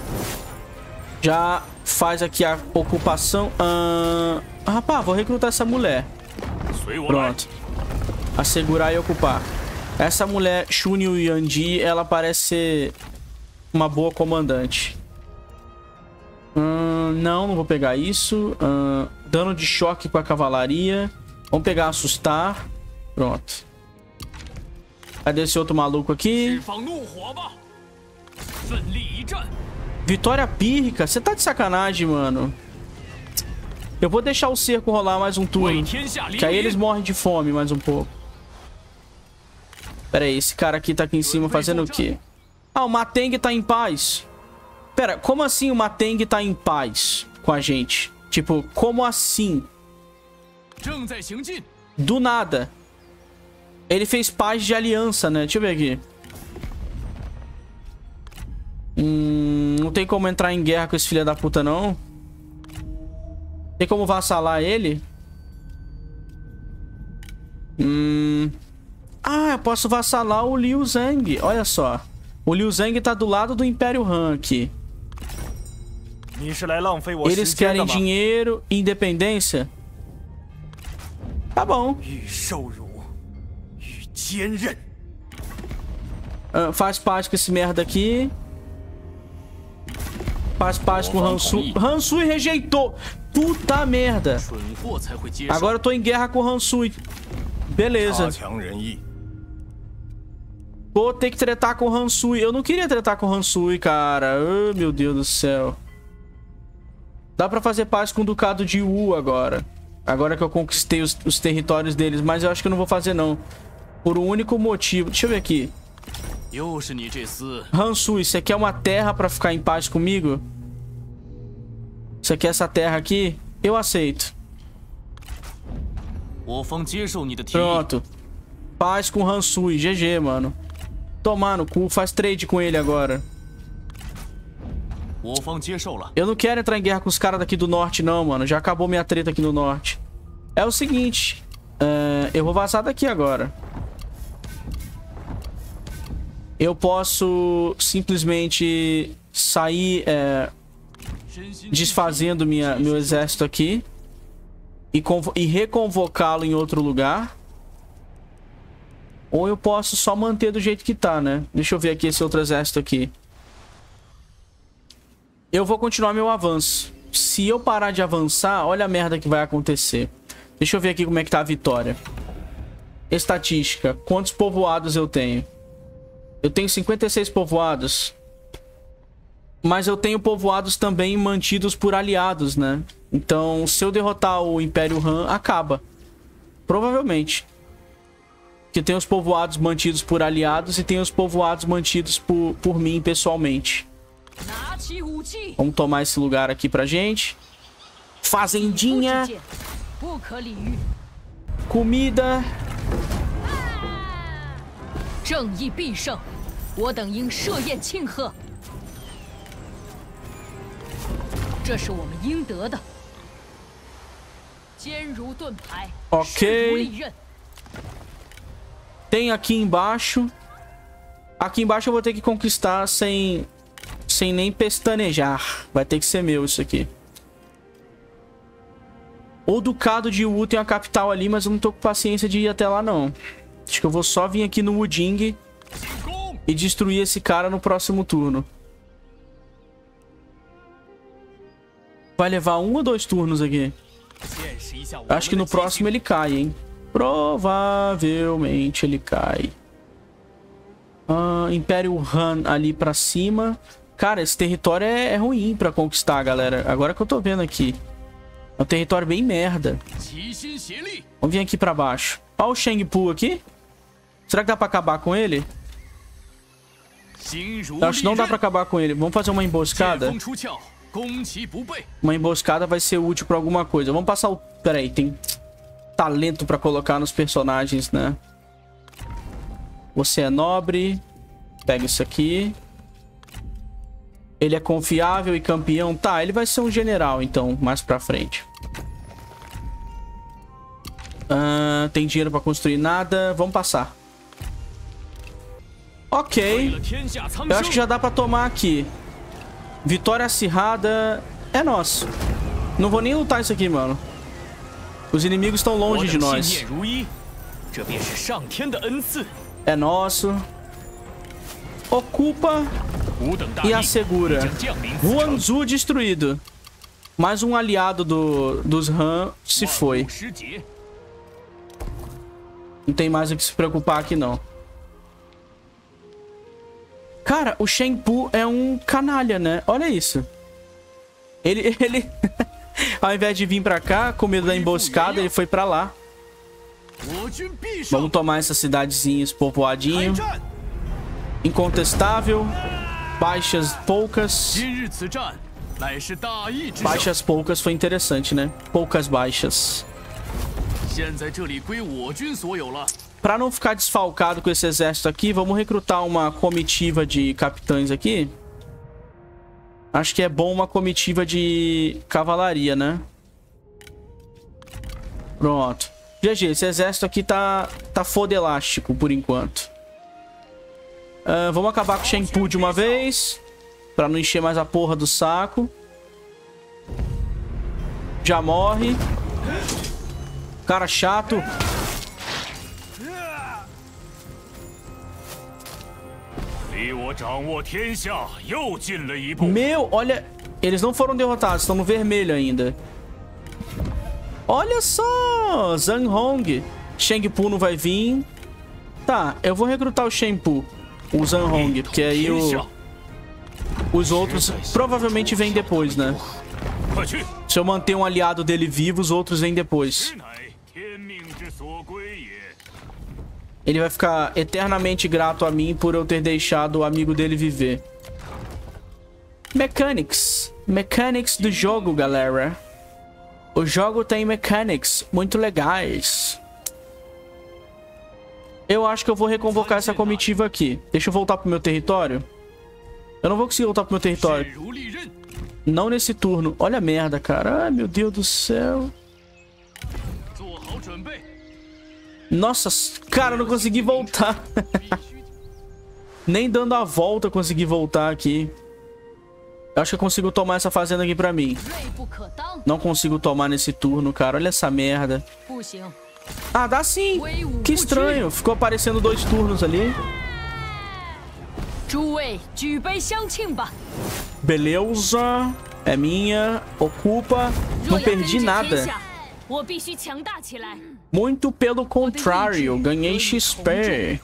Já faz aqui a ocupação. Rapaz, vou recrutar essa mulher. Pronto. Assegurar e ocupar. Essa mulher, Shunyu Yandi, ela parece ser uma boa comandante. Não vou pegar isso. Dano de choque com a cavalaria. Vamos pegar assustar. Pronto. Cadê esse outro maluco aqui? Vitória pírrica. Você tá de sacanagem, mano. Eu vou deixar o cerco rolar mais um turno. Que aí eles morrem de fome mais um pouco. Pera aí, esse cara aqui tá aqui em cima fazendo o quê? Ah, o Mateng tá em paz. Pera, como assim o Mateng tá em paz com a gente? Tipo, como assim? Do nada. Ele fez paz de aliança, né? Deixa eu ver aqui. Não tem como entrar em guerra com esse filho da puta, não. Tem como vassalar ele? Ah, eu posso vassalar o Liu Zhang. Olha só. O Liu Zhang tá do lado do Império Han aqui. Eles querem dinheiro e independência? Tá bom. Faz paz com esse merda aqui. Faz paz com o Hansui. Hansui rejeitou. Puta merda. Agora eu tô em guerra com o Hansui. Beleza. Vou ter que tretar com o Hansui. Eu não queria tretar com o Hansui, cara. Oh, meu Deus do céu. Dá pra fazer paz com o Ducado de Wu agora. Agora que eu conquistei os territórios deles. Mas eu acho que eu não vou fazer, não. Por um único motivo. Deixa eu ver aqui. Hansui, você quer uma terra pra ficar em paz comigo? Você quer essa terra aqui? Eu aceito. Pronto. Paz com Hansui. GG, mano. Tomar no cu. Faz trade com ele agora. Eu não quero entrar em guerra com os caras daqui do norte, não, mano. Já acabou minha treta aqui no norte. É o seguinte. Eu vou vazar daqui agora. Eu posso simplesmente sair desfazendo meu exército aqui e reconvocá-lo em outro lugar. Ou eu posso só manter do jeito que tá, né? Deixa eu ver aqui esse outro exército aqui. Eu vou continuar meu avanço. Se eu parar de avançar, olha a merda que vai acontecer. Deixa eu ver aqui como é que tá a vitória. Estatística. Quantos povoados eu tenho? Eu tenho 56 povoados. Mas eu tenho povoados também mantidos por aliados, né? Então, se eu derrotar o Império Han, acaba. Provavelmente. Porque tem os povoados mantidos por aliados e tem os povoados mantidos por mim pessoalmente. Vamos tomar esse lugar aqui pra gente. Fazendinha. Comida. Ok. Tem aqui embaixo. Aqui embaixo eu vou ter que conquistar sem nem pestanejar. Vai ter que ser meu isso aqui. O Ducado de Wu tem a capital ali, mas eu não tô com paciência de ir até lá, não. Acho que eu vou só vir aqui no Wujing e destruir esse cara no próximo turno. Vai levar 1 ou 2 turnos aqui. Acho que no próximo ele cai, hein? Provavelmente ele cai. Império Han ali pra cima. Cara, esse território é ruim pra conquistar, galera. Agora que eu tô vendo aqui. É um território bem merda. Vamos vir aqui pra baixo. Olha o Shang Pu aqui. Será que dá pra acabar com ele? Eu acho que não dá pra acabar com ele. Vamos fazer uma emboscada? Uma emboscada vai ser útil pra alguma coisa. Vamos passar o... Pera aí, tem talento pra colocar nos personagens, né? Você é nobre. Pega isso aqui. Ele é confiável e campeão. Tá, ele vai ser um general, então, mais pra frente. Tem dinheiro pra construir nada. Vamos passar. Ok. Eu acho que já dá pra tomar aqui. Vitória acirrada é nosso. Não vou nem lutar isso aqui, mano. Os inimigos estão longe de nós. É nosso. Ocupa e assegura. Huangzu destruído. Mais um aliado dos Han se foi. Não tem mais o que se preocupar aqui, não. Cara, o Shang Pu é um canalha, né? Olha isso. Ele... Ao invés de vir pra cá, com medo da emboscada, ele foi pra lá. Vamos tomar essa cidadezinha, esse povoadinho. Incontestável. Baixas poucas. Baixas poucas foi interessante, né? Poucas baixas. Pra não ficar desfalcado com esse exército aqui, vamos recrutar uma comitiva de capitães aqui. Acho que é bom uma comitiva de cavalaria, né? Pronto. GG, esse exército aqui tá fodelástico por enquanto. Vamos acabar com o Shang Pu de uma vez. Pra não encher mais a porra do saco. Já morre. Cara chato. Meu, olha. Eles não foram derrotados, estão no vermelho ainda. Olha só! Zhang Hong. Shang Pu não vai vir. Tá, eu vou recrutar o Shang Pu. O Zhang Hong, porque aí os outros provavelmente vêm depois, né? Se eu manter um aliado dele vivo, os outros vêm depois. Ele vai ficar eternamente grato a mim por eu ter deixado o amigo dele viver. Mechanics. Mechanics do jogo, galera. O jogo tem mechanics muito legais. Eu acho que eu vou reconvocar essa comitiva aqui. Deixa eu voltar pro meu território. Eu não vou conseguir voltar pro meu território. Não nesse turno. Olha a merda, cara. Ai, meu Deus do céu. Nossa, cara, eu não consegui voltar. Nem dando a volta eu consegui voltar aqui. Eu acho que eu consigo tomar essa fazenda aqui pra mim. Não consigo tomar nesse turno, cara. Olha essa merda. Ah, dá sim. Que estranho. Ficou aparecendo 2 turnos ali. Beleza. É minha. Ocupa. Não perdi nada. Muito pelo contrário. Ganhei XP.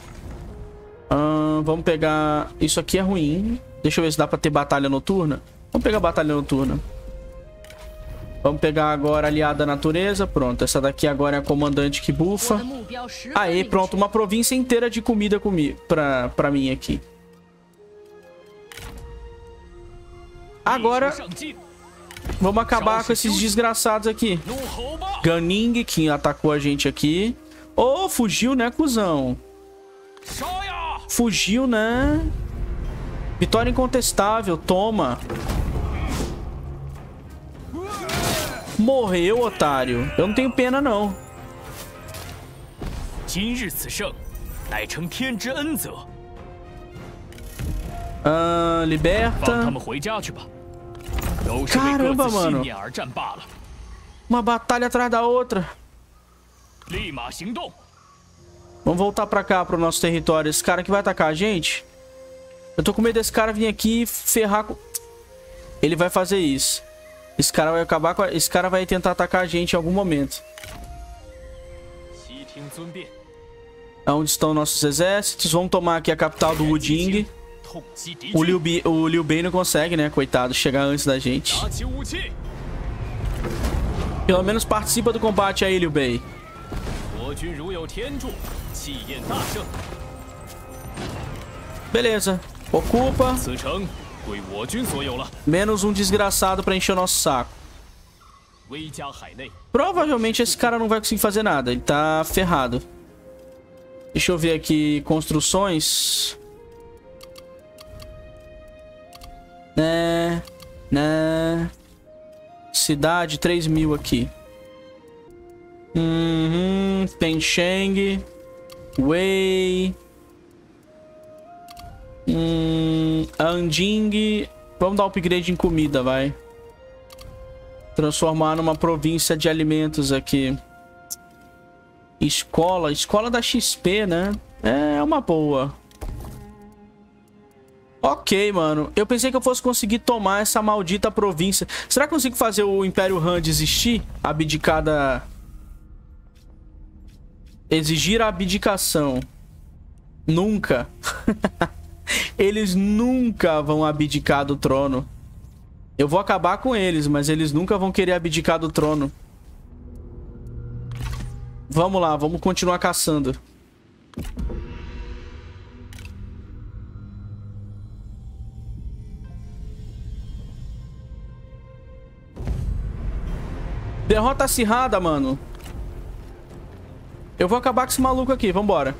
Vamos pegar... Isso aqui é ruim. Deixa eu ver se dá pra ter batalha noturna. Vamos pegar batalha noturna. Vamos pegar agora a aliada natureza. Pronto, essa daqui agora é a comandante que bufa. Aí, pronto, uma província inteira de comida pra mim aqui. Agora, vamos acabar com esses desgraçados aqui. Ganing, que atacou a gente aqui. Oh, fugiu, né, cuzão? Fugiu, né? Vitória incontestável, toma. Morreu, otário. Eu não tenho pena, não. Liberta. Caramba, mano. Uma batalha atrás da outra. Vamos voltar pra cá, pro nosso território. Esse cara que vai atacar a gente. Eu tô com medo desse cara vir aqui e ferrar com... Ele vai fazer isso. Esse cara vai acabar com... Esse cara vai tentar atacar a gente em algum momento. Onde estão nossos exércitos? Vamos tomar aqui a capital do Wujing. O Liu Bei não consegue, né? Coitado, chegar antes da gente. Pelo menos participa do combate aí, Liu Bei. Beleza. Ocupa. Menos um desgraçado pra encher o nosso saco. Provavelmente esse cara não vai conseguir fazer nada. Ele tá ferrado. Deixa eu ver aqui. Construções. Cidade, 3.000 aqui. Pensheng. Wei. Anding. Vamos dar upgrade em comida, vai. Transformar numa província de alimentos aqui. Escola. Escola da XP, né? É uma boa. Ok, mano. Eu pensei que eu fosse conseguir tomar essa maldita província. Será que eu consigo fazer o Império Han desistir? Abdicada... Exigir a abdicação. Nunca. Eles nunca vão abdicar do trono. Eu vou acabar com eles, mas eles nunca vão querer abdicar do trono. Vamos lá, vamos continuar caçando. Derrota acirrada, mano. Eu vou acabar com esse maluco aqui, vambora.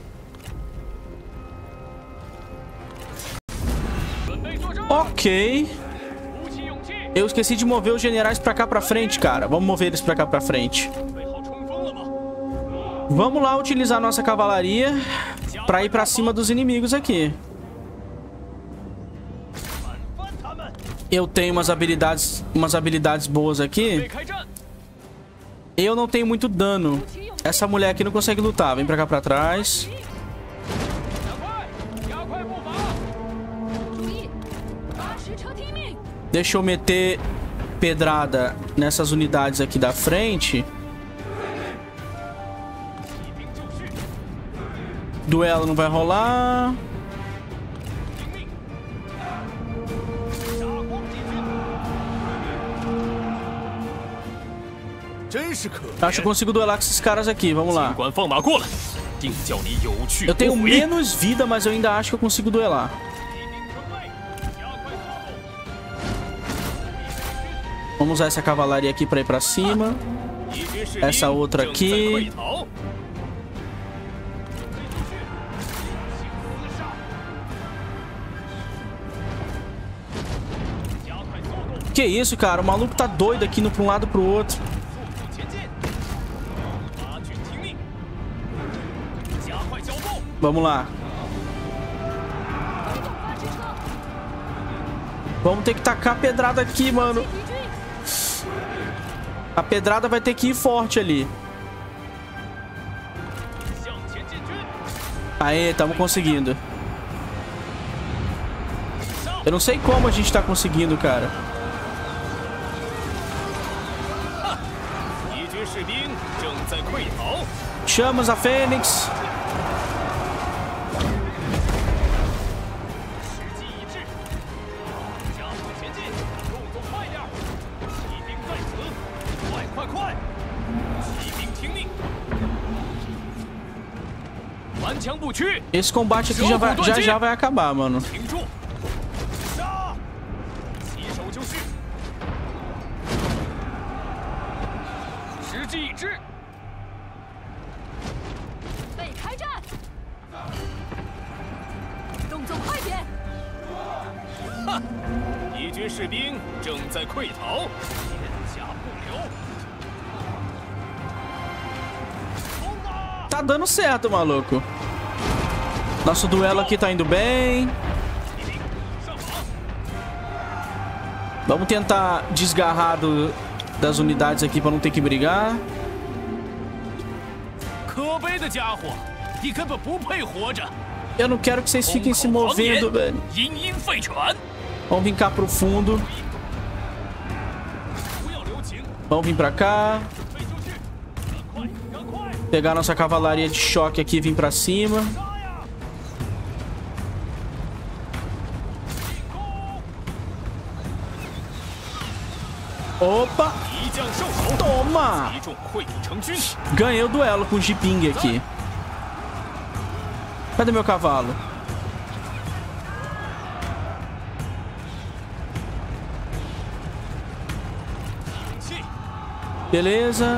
Ok. Eu esqueci de mover os generais pra cá pra frente, cara. Vamos mover eles pra cá pra frente. Vamos lá utilizar nossa cavalaria pra ir pra cima dos inimigos aqui. Eu tenho umas habilidades boas aqui. Eu não tenho muito dano. Essa mulher aqui não consegue lutar. Vem pra cá pra trás. Deixa eu meter pedrada nessas unidades aqui da frente. Duelo não vai rolar. Acho que eu consigo duelar com esses caras aqui. Vamos lá. Eu tenho menos vida, mas eu ainda acho que eu consigo duelar. Vamos usar essa cavalaria aqui pra ir pra cima. Essa outra aqui. Que isso, cara? O maluco tá doido aqui, indo pra um lado pro outro. Vamos lá. Vamos ter que tacar a pedrada aqui, mano. A pedrada vai ter que ir forte ali. Aê, tamo conseguindo. Eu não sei como a gente tá conseguindo, cara. Chamas a Fênix. Esse combate aqui já vai acabar, mano. Tá dando certo, maluco. Nosso duelo aqui tá indo bem. Vamos tentar desgarrar das unidades aqui pra não ter que brigar. Eu não quero que vocês fiquem se movendo, velho. Vamos vir cá pro fundo. Vamos vir pra cá. Pegar nossa cavalaria de choque aqui e vir pra cima. Opa! Toma! Ganhei o duelo com o Jiping aqui. Cadê meu cavalo? Beleza.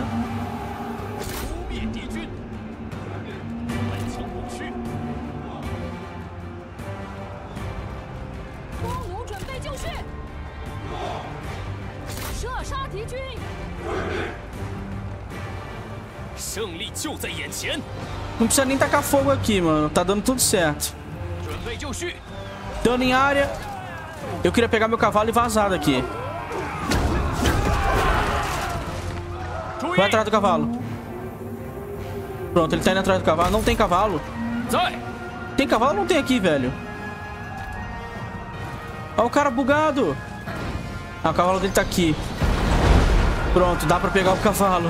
Não precisa nem tacar fogo aqui, mano. Tá dando tudo certo. Dano em área. Eu queria pegar meu cavalo e vazar daqui. Vai atrás do cavalo. Pronto, ele tá indo atrás do cavalo. Não tem cavalo. Tem cavalo ou não tem aqui, velho? Olha o cara bugado. Ah, o cavalo dele tá aqui. Pronto, dá pra pegar o cavalo.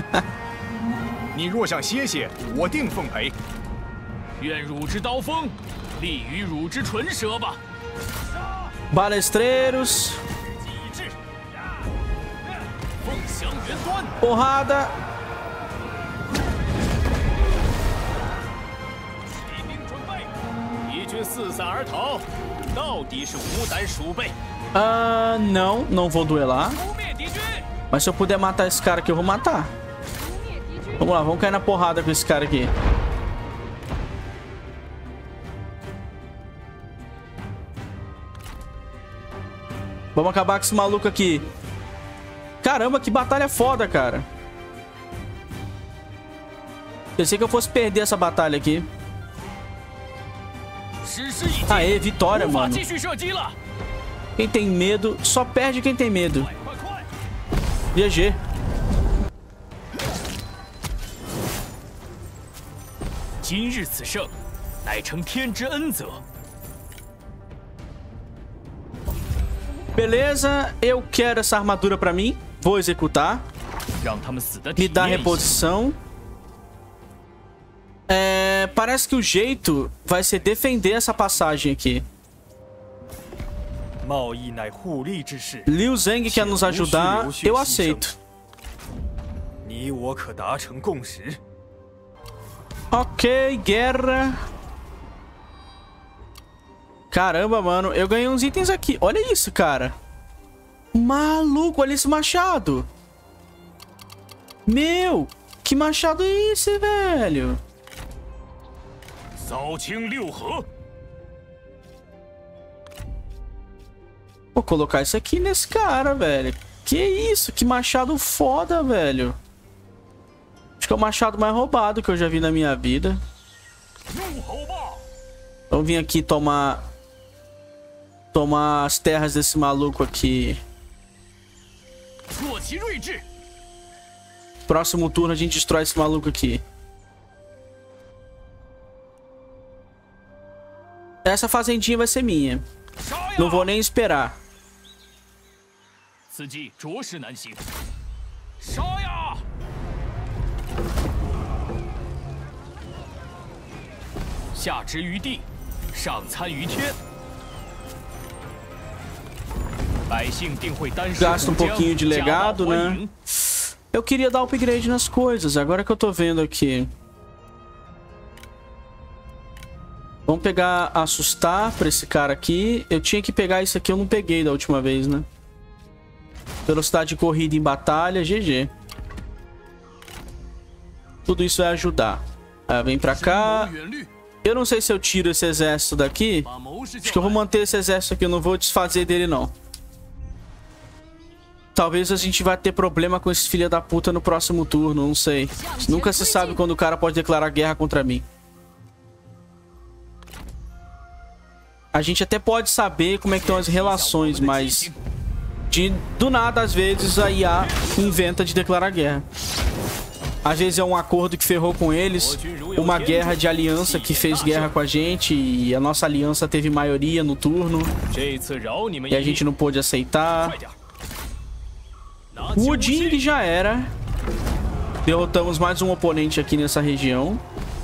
Balestreiros. Porrada. Não vou duelar. Mas se eu puder matar esse cara aqui, eu vou matar. Vamos lá, vamos cair na porrada com esse cara aqui. Vamos acabar com esse maluco aqui. Caramba, que batalha foda, cara. Pensei que eu fosse perder essa batalha aqui. Aê, vitória, mano. Quem tem medo, só perde quem tem medo. GG. Beleza, eu quero essa armadura pra mim. Vou executar. Me dá reposição. Parece que o jeito vai ser defender essa passagem aqui. Liu Zhang quer nos ajudar, eu aceito. Ok, guerra. Caramba, mano, eu ganhei uns itens aqui. Olha isso, cara. Maluco, olha esse machado. Meu, que machado é esse, velho? Vou colocar isso aqui nesse cara, velho. Que isso? Que machado foda, velho. Acho que é o machado mais roubado que eu já vi na minha vida. Vamos vir aqui tomar as terras desse maluco aqui. Próximo turno a gente destrói esse maluco aqui. Essa fazendinha vai ser minha. Não vou nem esperar. Gasta um pouquinho de legado, né? Eu queria dar upgrade nas coisas, agora que eu tô vendo aqui. Vamos pegar assustar pra esse cara aqui. Eu tinha que pegar isso aqui, eu não peguei da última vez, né? Velocidade de corrida em batalha, GG. Tudo isso vai ajudar. Vem pra cá. Eu não sei se eu tiro esse exército daqui. Acho que eu vou manter esse exército aqui, eu não vou desfazer dele, não. Talvez a gente vai ter problema com esse filho da puta no próximo turno, não sei. Nunca se sabe quando o cara pode declarar guerra contra mim. A gente até pode saber como é que estão as relações, mas... do nada, às vezes, a IA inventa de declarar guerra. Às vezes é um acordo que ferrou com eles, uma guerra de aliança que fez guerra com a gente e a nossa aliança teve maioria no turno e a gente não pôde aceitar. O Jing já era. Derrotamos mais um oponente aqui nessa região.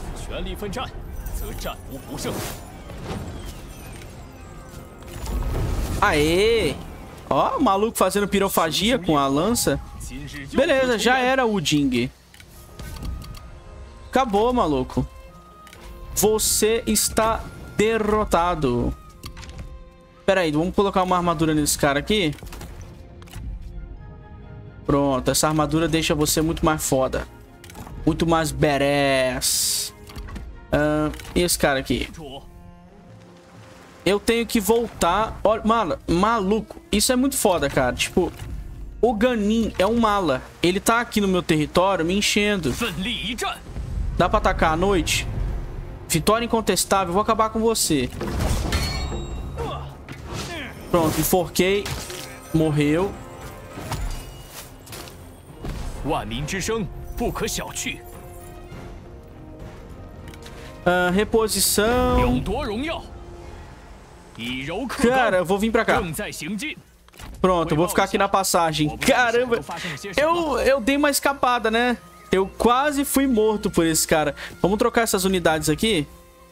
Aê! Ó, o maluco fazendo pirofagia com a lança. Beleza, já era o Jing. Acabou, maluco. Você está derrotado. Pera aí, vamos colocar uma armadura nesse cara aqui. Pronto, essa armadura deixa você muito mais foda. Muito mais badass. E esse cara aqui? Eu tenho que voltar. Olha, mano, maluco. Isso é muito foda, cara. Tipo, o Ganin é um mala. Ele tá aqui no meu território me enchendo. Dá pra atacar à noite? Vitória incontestável. Vou acabar com você. Pronto, enforquei. Morreu. Reposição. Cara, eu vou vir pra cá. Pronto, eu vou ficar aqui na passagem. Caramba, eu dei uma escapada, né? Eu quase fui morto por esse cara. Vamos trocar essas unidades aqui?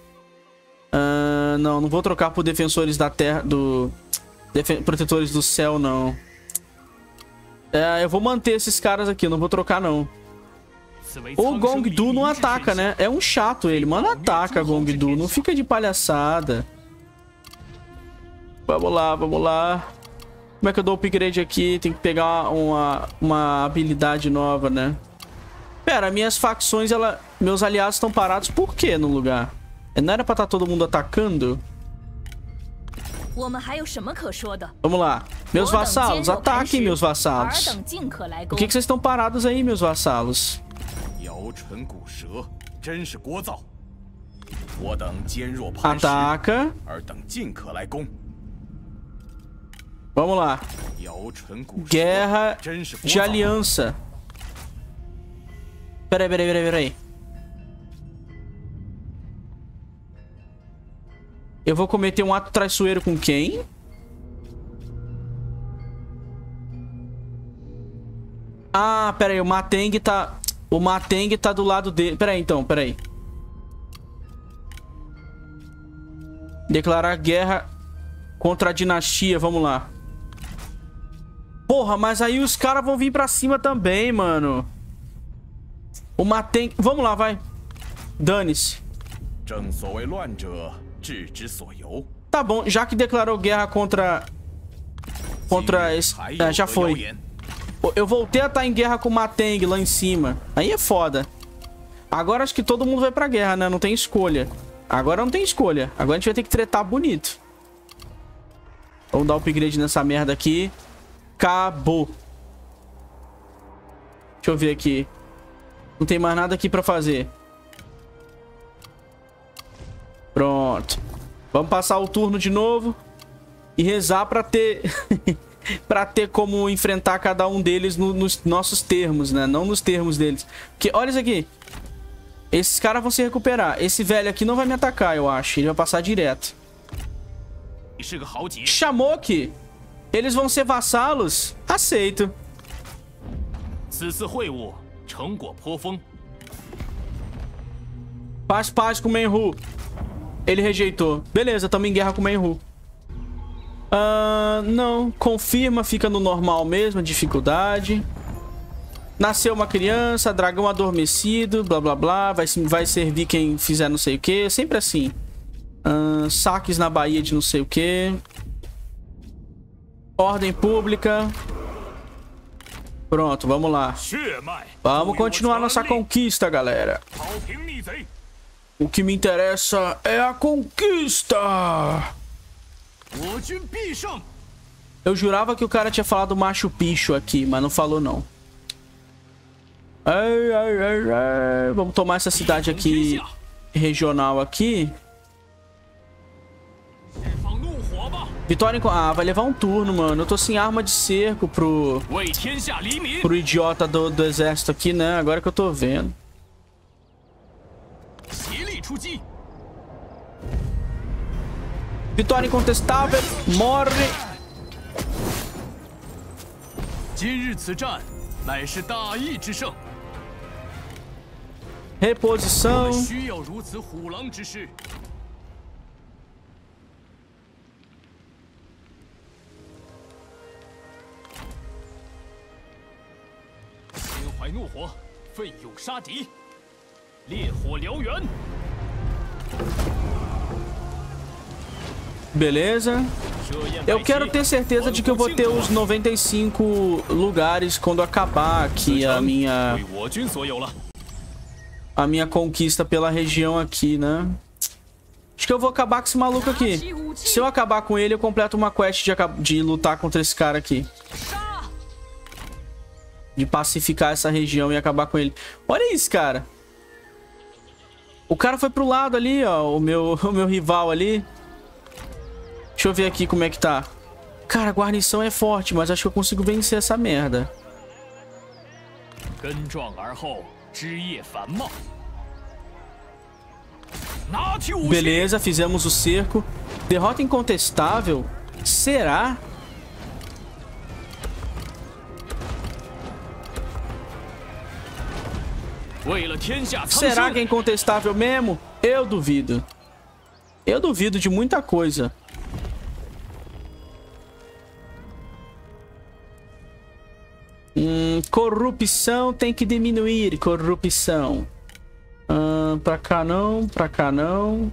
Não vou trocar por defensores da terra, protetores do céu, não. Eu vou manter esses caras aqui, eu não vou trocar, não. O Gongdu não ataca, né? É um chato ele. Mano, ataca, Gongdu. Não fica de palhaçada. Vamos lá, vamos lá. Como é que eu dou upgrade aqui? Tem que pegar uma habilidade nova, né? Pera, minhas facções, meus aliados estão parados por quê no lugar? Não era pra estar todo mundo atacando? Vamos lá. Meus vassalos, ataquem, meus vassalos. Por que vocês estão parados aí, meus vassalos? Ataca. Vamos lá. Guerra de aliança. Peraí. Eu vou cometer um ato traiçoeiro com quem? Ah, peraí, o Mateng tá do lado dele. Peraí, então, peraí. Declarar guerra contra a dinastia. Vamos lá. Porra, mas aí os caras vão vir pra cima também, mano. O Mateng... Vamos lá, vai. Dane-se. Tá bom, já que declarou guerra contra esse... já foi. Eu voltei a estar em guerra com o Mateng lá em cima. Aí é foda. Agora acho que todo mundo vai pra guerra, né? Não tem escolha. Agora não tem escolha. Agora a gente vai ter que tretar bonito. Vamos dar upgrade nessa merda aqui. Acabou. Deixa eu ver aqui. Não tem mais nada aqui pra fazer. Pronto. Vamos passar o turno de novo. E rezar pra ter... pra ter como enfrentar cada um deles nos nossos termos, né? Não nos termos deles. Porque, olha isso aqui. Esses caras vão se recuperar. Esse velho aqui não vai me atacar, eu acho. Ele vai passar direto. Chamou aqui. Eles vão ser vassalos? Aceito. Faz paz com o Menhu. Ele rejeitou. Beleza, estamos em guerra com o Menhu. Não. Confirma, fica no normal mesmo, dificuldade. Nasceu uma criança, dragão adormecido, blá blá blá. Vai servir quem fizer não sei o que. Sempre assim. Saques na Baía de não sei o que. Ordem pública. Pronto, vamos lá. Vamos continuar nossa conquista, galera. O que me interessa é a conquista. Eu jurava que o cara tinha falado Machu Picchu aqui, mas não falou não. Vamos tomar essa cidade aqui regional aqui. Vitória em... vai levar um turno, mano. Eu tô sem arma de cerco pro idiota do exército aqui, né? Agora que eu tô vendo. Vitória incontestável. Morre. Reposição. Beleza. Eu quero ter certeza de que eu vou ter os 95 lugares quando acabar aqui a minha conquista pela região aqui, né? Acho que eu vou acabar com esse maluco aqui. Se eu acabar com ele, eu completo uma quest de lutar contra esse cara aqui. De pacificar essa região e acabar com ele. Olha isso, cara. O cara foi pro lado ali, ó. O meu rival ali. Deixa eu ver aqui como é que tá. Cara, a guarnição é forte, mas acho que eu consigo vencer essa merda. Beleza, fizemos o cerco. Derrota incontestável? Será? Será que é incontestável mesmo? Eu duvido. Eu duvido de muita coisa. Corrupção tem que diminuir. Corrupção. Pra cá não. Pra cá não.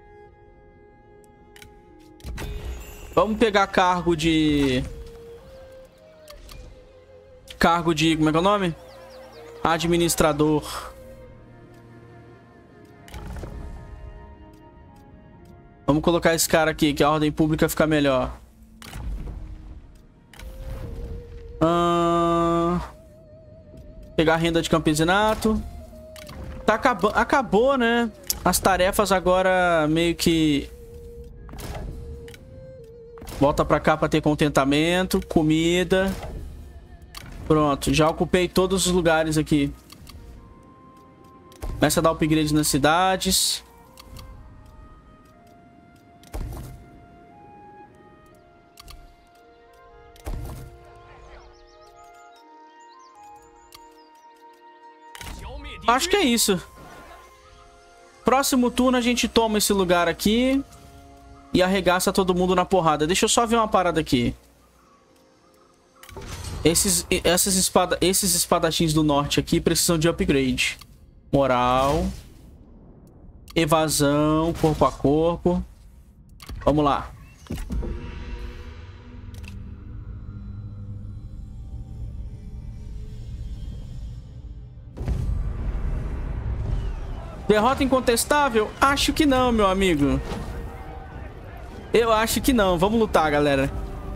Vamos pegar cargo de... Como é que é o nome? Administrador. Vamos colocar esse cara aqui, que a ordem pública fica melhor. Pegar a renda de campesinato. Tá acabou, né? As tarefas agora meio que... Volta pra cá pra ter contentamento. Comida. Pronto, já ocupei todos os lugares aqui. Começa a dar upgrade nas cidades. Acho que é isso. Próximo turno a gente toma esse lugar aqui. e arregaça todo mundo na porrada. Deixa eu só ver uma parada aqui. Esses espadachins do norte aqui precisam de upgrade. Moral. Evasão, corpo a corpo. Vamos lá. Derrota incontestável? Acho que não, meu amigo. Eu acho que não. Vamos lutar, galera.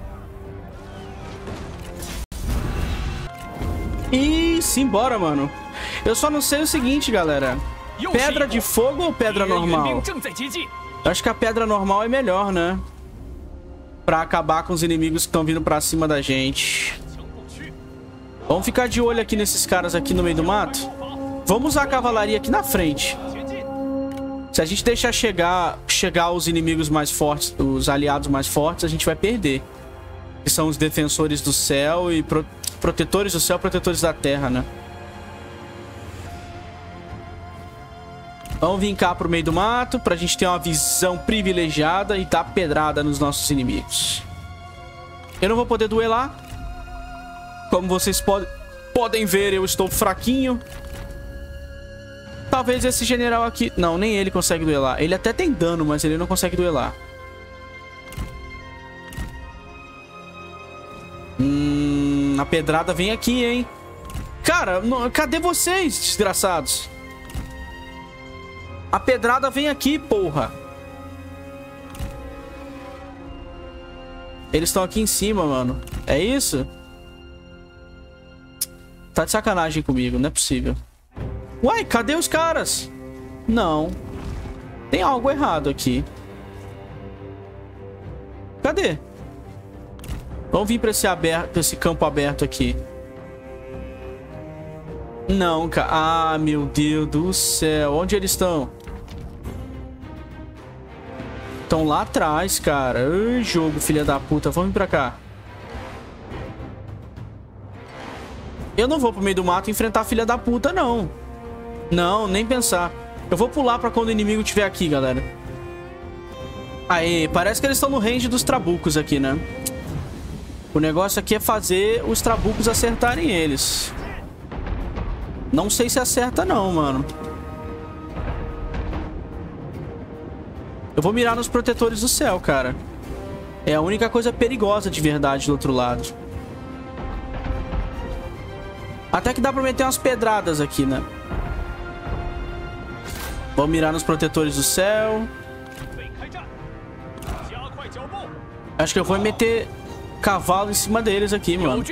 E simbora, mano. Eu só não sei o seguinte, galera. Pedra de fogo ou pedra normal? Eu acho que a pedra normal é melhor, né? Pra acabar com os inimigos que estão vindo pra cima da gente. Vamos ficar de olho aqui nesses caras aqui no meio do mato. Vamos usar a cavalaria aqui na frente. Se a gente deixar chegar os inimigos mais fortes, os aliados mais fortes, a gente vai perder. Que são os defensores do céu e protetores do céu, protetores da terra, né? Vamos vir cá pro meio do mato pra gente ter uma visão privilegiada e dar pedrada nos nossos inimigos. Eu não vou poder duelar. Como vocês podem ver, eu estou fraquinho. Talvez esse general aqui... Não, nem ele consegue duelar. Ele até tem dano, mas ele não consegue duelar. A pedrada vem aqui, hein? Cara, cadê vocês, desgraçados? A pedrada vem aqui, porra. Eles estão aqui em cima, mano. É isso? Tá de sacanagem comigo, não é possível. Uai, cadê os caras? Não. Tem algo errado aqui. Cadê? Vamos vir pra esse campo aberto aqui. Não, cara. Ah, meu Deus do céu. Onde eles estão? Estão lá atrás, cara. Ai, jogo, filha da puta. Vamos vir pra cá. Eu não vou pro meio do mato enfrentar a filha da puta, não. Não, nem pensar. Eu vou pular pra quando o inimigo estiver aqui, galera. Aê, parece que eles estão no range dos trabucos aqui, né? O negócio aqui é fazer os trabucos acertarem eles. Não sei se acerta não, mano. Eu vou mirar nos protetores do céu, cara. É a única coisa perigosa de verdade do outro lado. Até que dá pra meter umas pedradas aqui, né? Vamos mirar nos protetores do céu. Acho que eu vou meter cavalo em cima deles aqui, mano.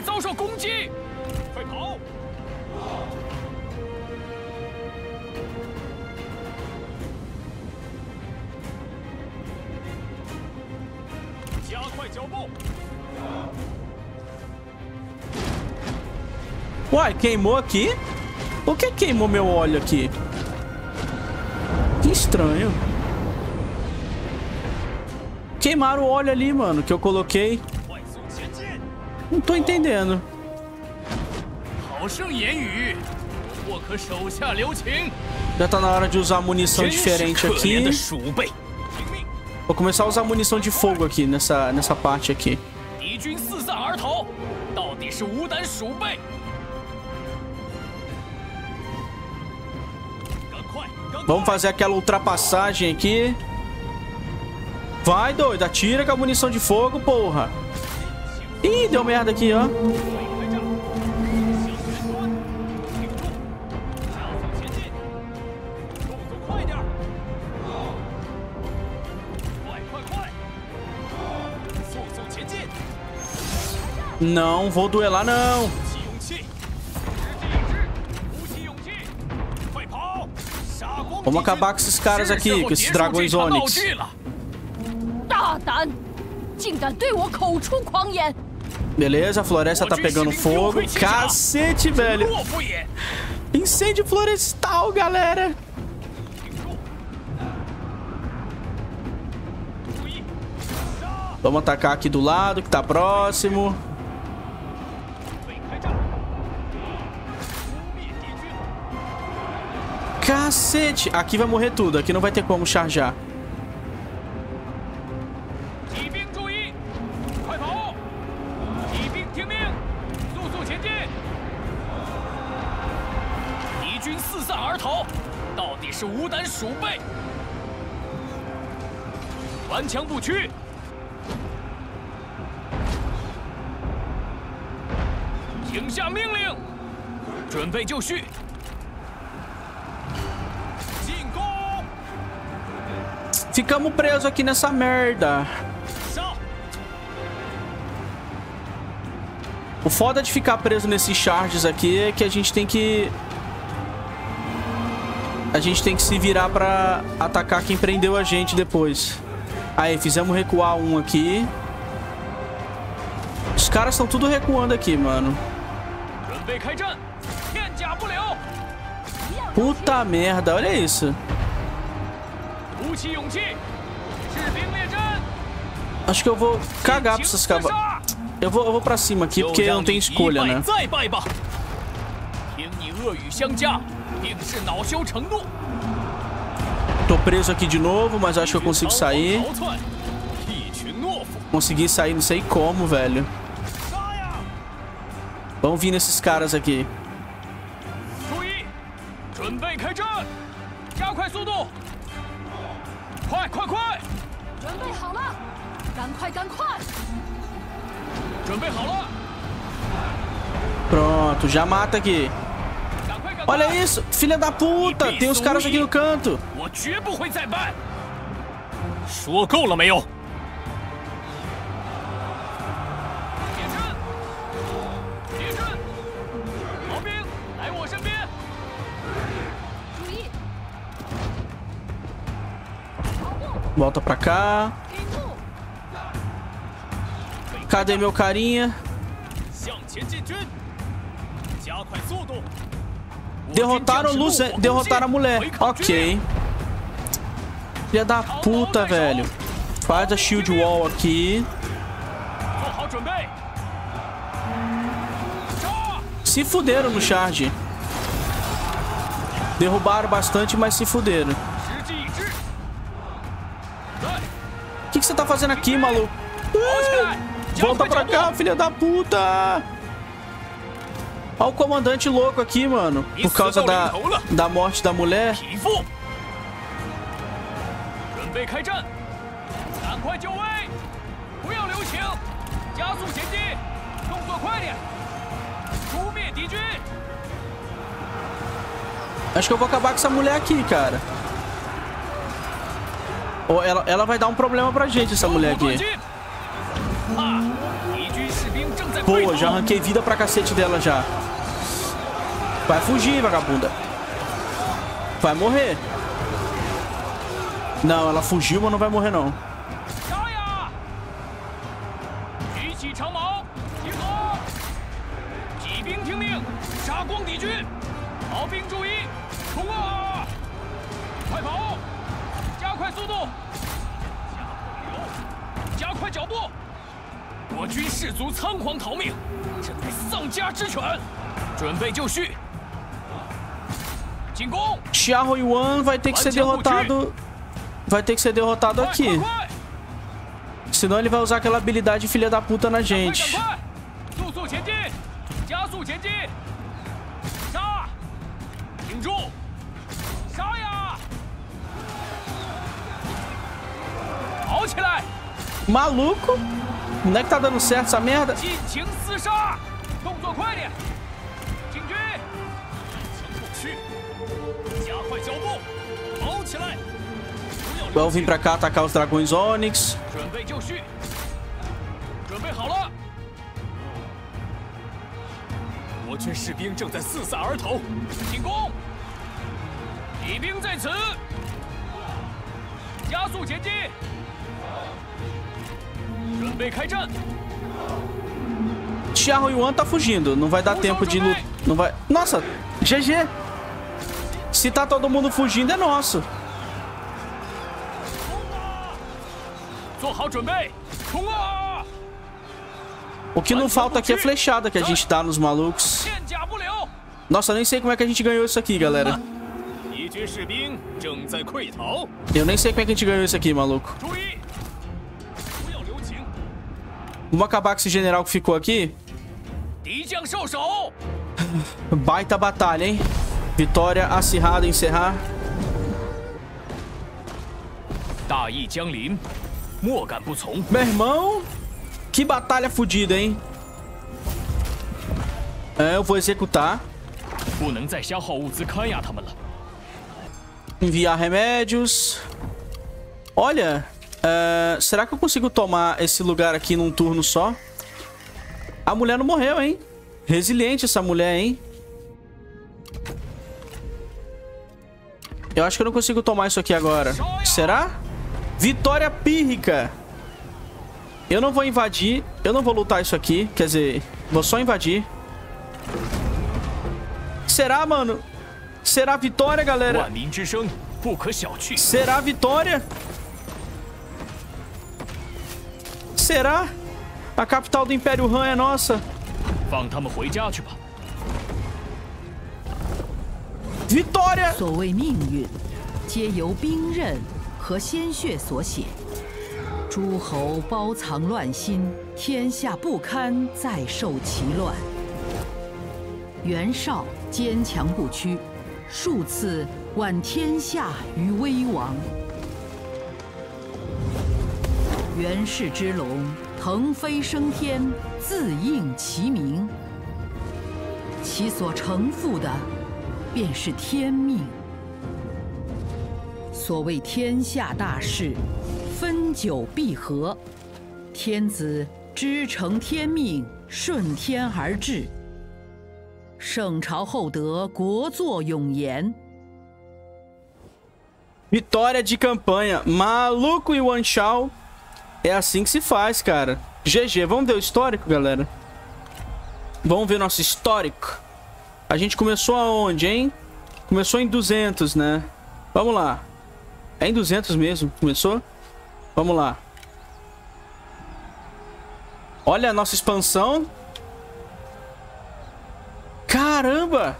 Uai, queimou aqui? Por que queimou meu óleo aqui? Que estranho. Queimaram o óleo ali, mano, que eu coloquei. Não tô entendendo. Já tá na hora de usar munição diferente aqui. Vou começar a usar munição de fogo aqui, nessa parte aqui. Vamos fazer aquela ultrapassagem aqui. Vai, doido. Atira com a munição de fogo, porra. Ih, deu merda aqui, ó. Não vou duelar, não. Vamos acabar com esses caras aqui, com esses dragões Onix. Beleza, a floresta tá pegando fogo. Cacete, velho. Incêndio florestal, galera. Vamos atacar aqui do lado, que tá próximo. Cacete. Aqui vai morrer tudo. Aqui não vai ter como charjar. 是无胆鼠辈，顽强不屈。听下命令，准备就绪，进攻。 Ficamos presos aqui nessa merda. O foda de ficar preso nesses charges aqui é que a gente tem que se virar pra atacar quem prendeu a gente depois. Aí, fizemos recuar um aqui. Os caras estão tudo recuando aqui, mano. Puta merda, olha isso. Acho que eu vou cagar pra essas cavalos. Eu vou pra cima aqui, porque eu não tenho escolha, né? Tô preso aqui de novo, mas acho que eu consigo sair. Consegui sair, não sei como, velho. Vamos vir nesses caras aqui. Pronto, já mata aqui. Olha isso, filha da puta. Tem os caras aqui no canto. Volta pra cá. Cadê meu carinha? Derrotaram derrotaram a mulher. Ok. Filha da puta, velho. Faz a shield wall aqui. Se fuderam no charge. Derrubaram bastante, mas se fuderam. O que você tá fazendo aqui, maluco? Volta pra cá, filha da puta! Olha o comandante louco aqui, mano. Por causa da morte da mulher. Acho que eu vou acabar com essa mulher aqui, cara. Ou ela vai dar um problema pra gente, essa mulher aqui. Boa, já arranquei vida pra cacete dela já. Vai fugir, vagabunda. Vai morrer. Não, ela fugiu, mas não vai morrer, não. Xiahou Yuan vai ter que ser derrotado. Vai ter que ser derrotado aqui. Senão ele vai usar aquela habilidade filha da puta na gente. Maluco? Não é que tá dando certo essa merda? Vamos vir pra cá atacar os dragões Onyx. Xiahou Yuan tá fugindo. Não vai dar tempo de lutar. Não vai. Nossa, GG. Se tá todo mundo fugindo, é nosso. O que não falta aqui é flechada que a gente dá nos malucos. Nossa, eu nem sei como é que a gente ganhou isso aqui, galera. Eu nem sei como é que a gente ganhou isso aqui, maluco. Vamos acabar com esse general que ficou aqui. Baita batalha, hein? Vitória acirrada, encerrar. 大义将临，莫敢不从。 Meu irmão, que batalha fodida, hein? É, eu vou executar. 不能再消耗物资看压他们了。 Enviar remédios. Olha, será que eu consigo tomar esse lugar aqui num turno só? A mulher não morreu, hein? Resiliente essa mulher, hein? Eu acho que eu não consigo tomar isso aqui agora. Será? Vitória pírrica. Eu não vou invadir. Eu não vou lutar isso aqui. Quer dizer, vou só invadir. Será, mano? Será vitória, galera? Será vitória? Será? A capital do Império Han é nossa. Vitória! 所谓命运，皆由兵刃和鲜血所写。诸侯包藏乱心，天下不堪再受其乱。袁绍坚强不屈，数次挽天下于危亡。袁氏之龙腾飞升天，自应其名。其所承负的，便是天命。所谓天下大事，分久必合。天子知承天命，顺天而治。圣朝厚德，国祚永延。 Vitória de campanha. Maluco e Yuan Shao. É assim que se faz, cara. GG. Vamos ver o histórico, galera? Vamos ver nosso histórico. A gente começou aonde, hein? Começou em 200, né? Vamos lá. É em 200 mesmo. Começou? Vamos lá. Olha a nossa expansão. Caramba!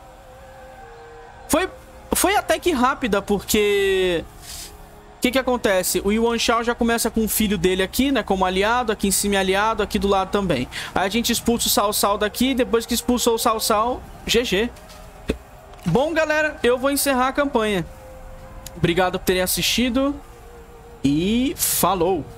Foi até que rápida, porque... O que acontece? O Yuan Shao já começa com o filho dele aqui, né? Como aliado, aqui em cima é aliado, aqui do lado também. Aí a gente expulsa o Cao Cao daqui, depois que expulsou o Cao Cao, GG. Bom, galera, eu vou encerrar a campanha. Obrigado por terem assistido e falou!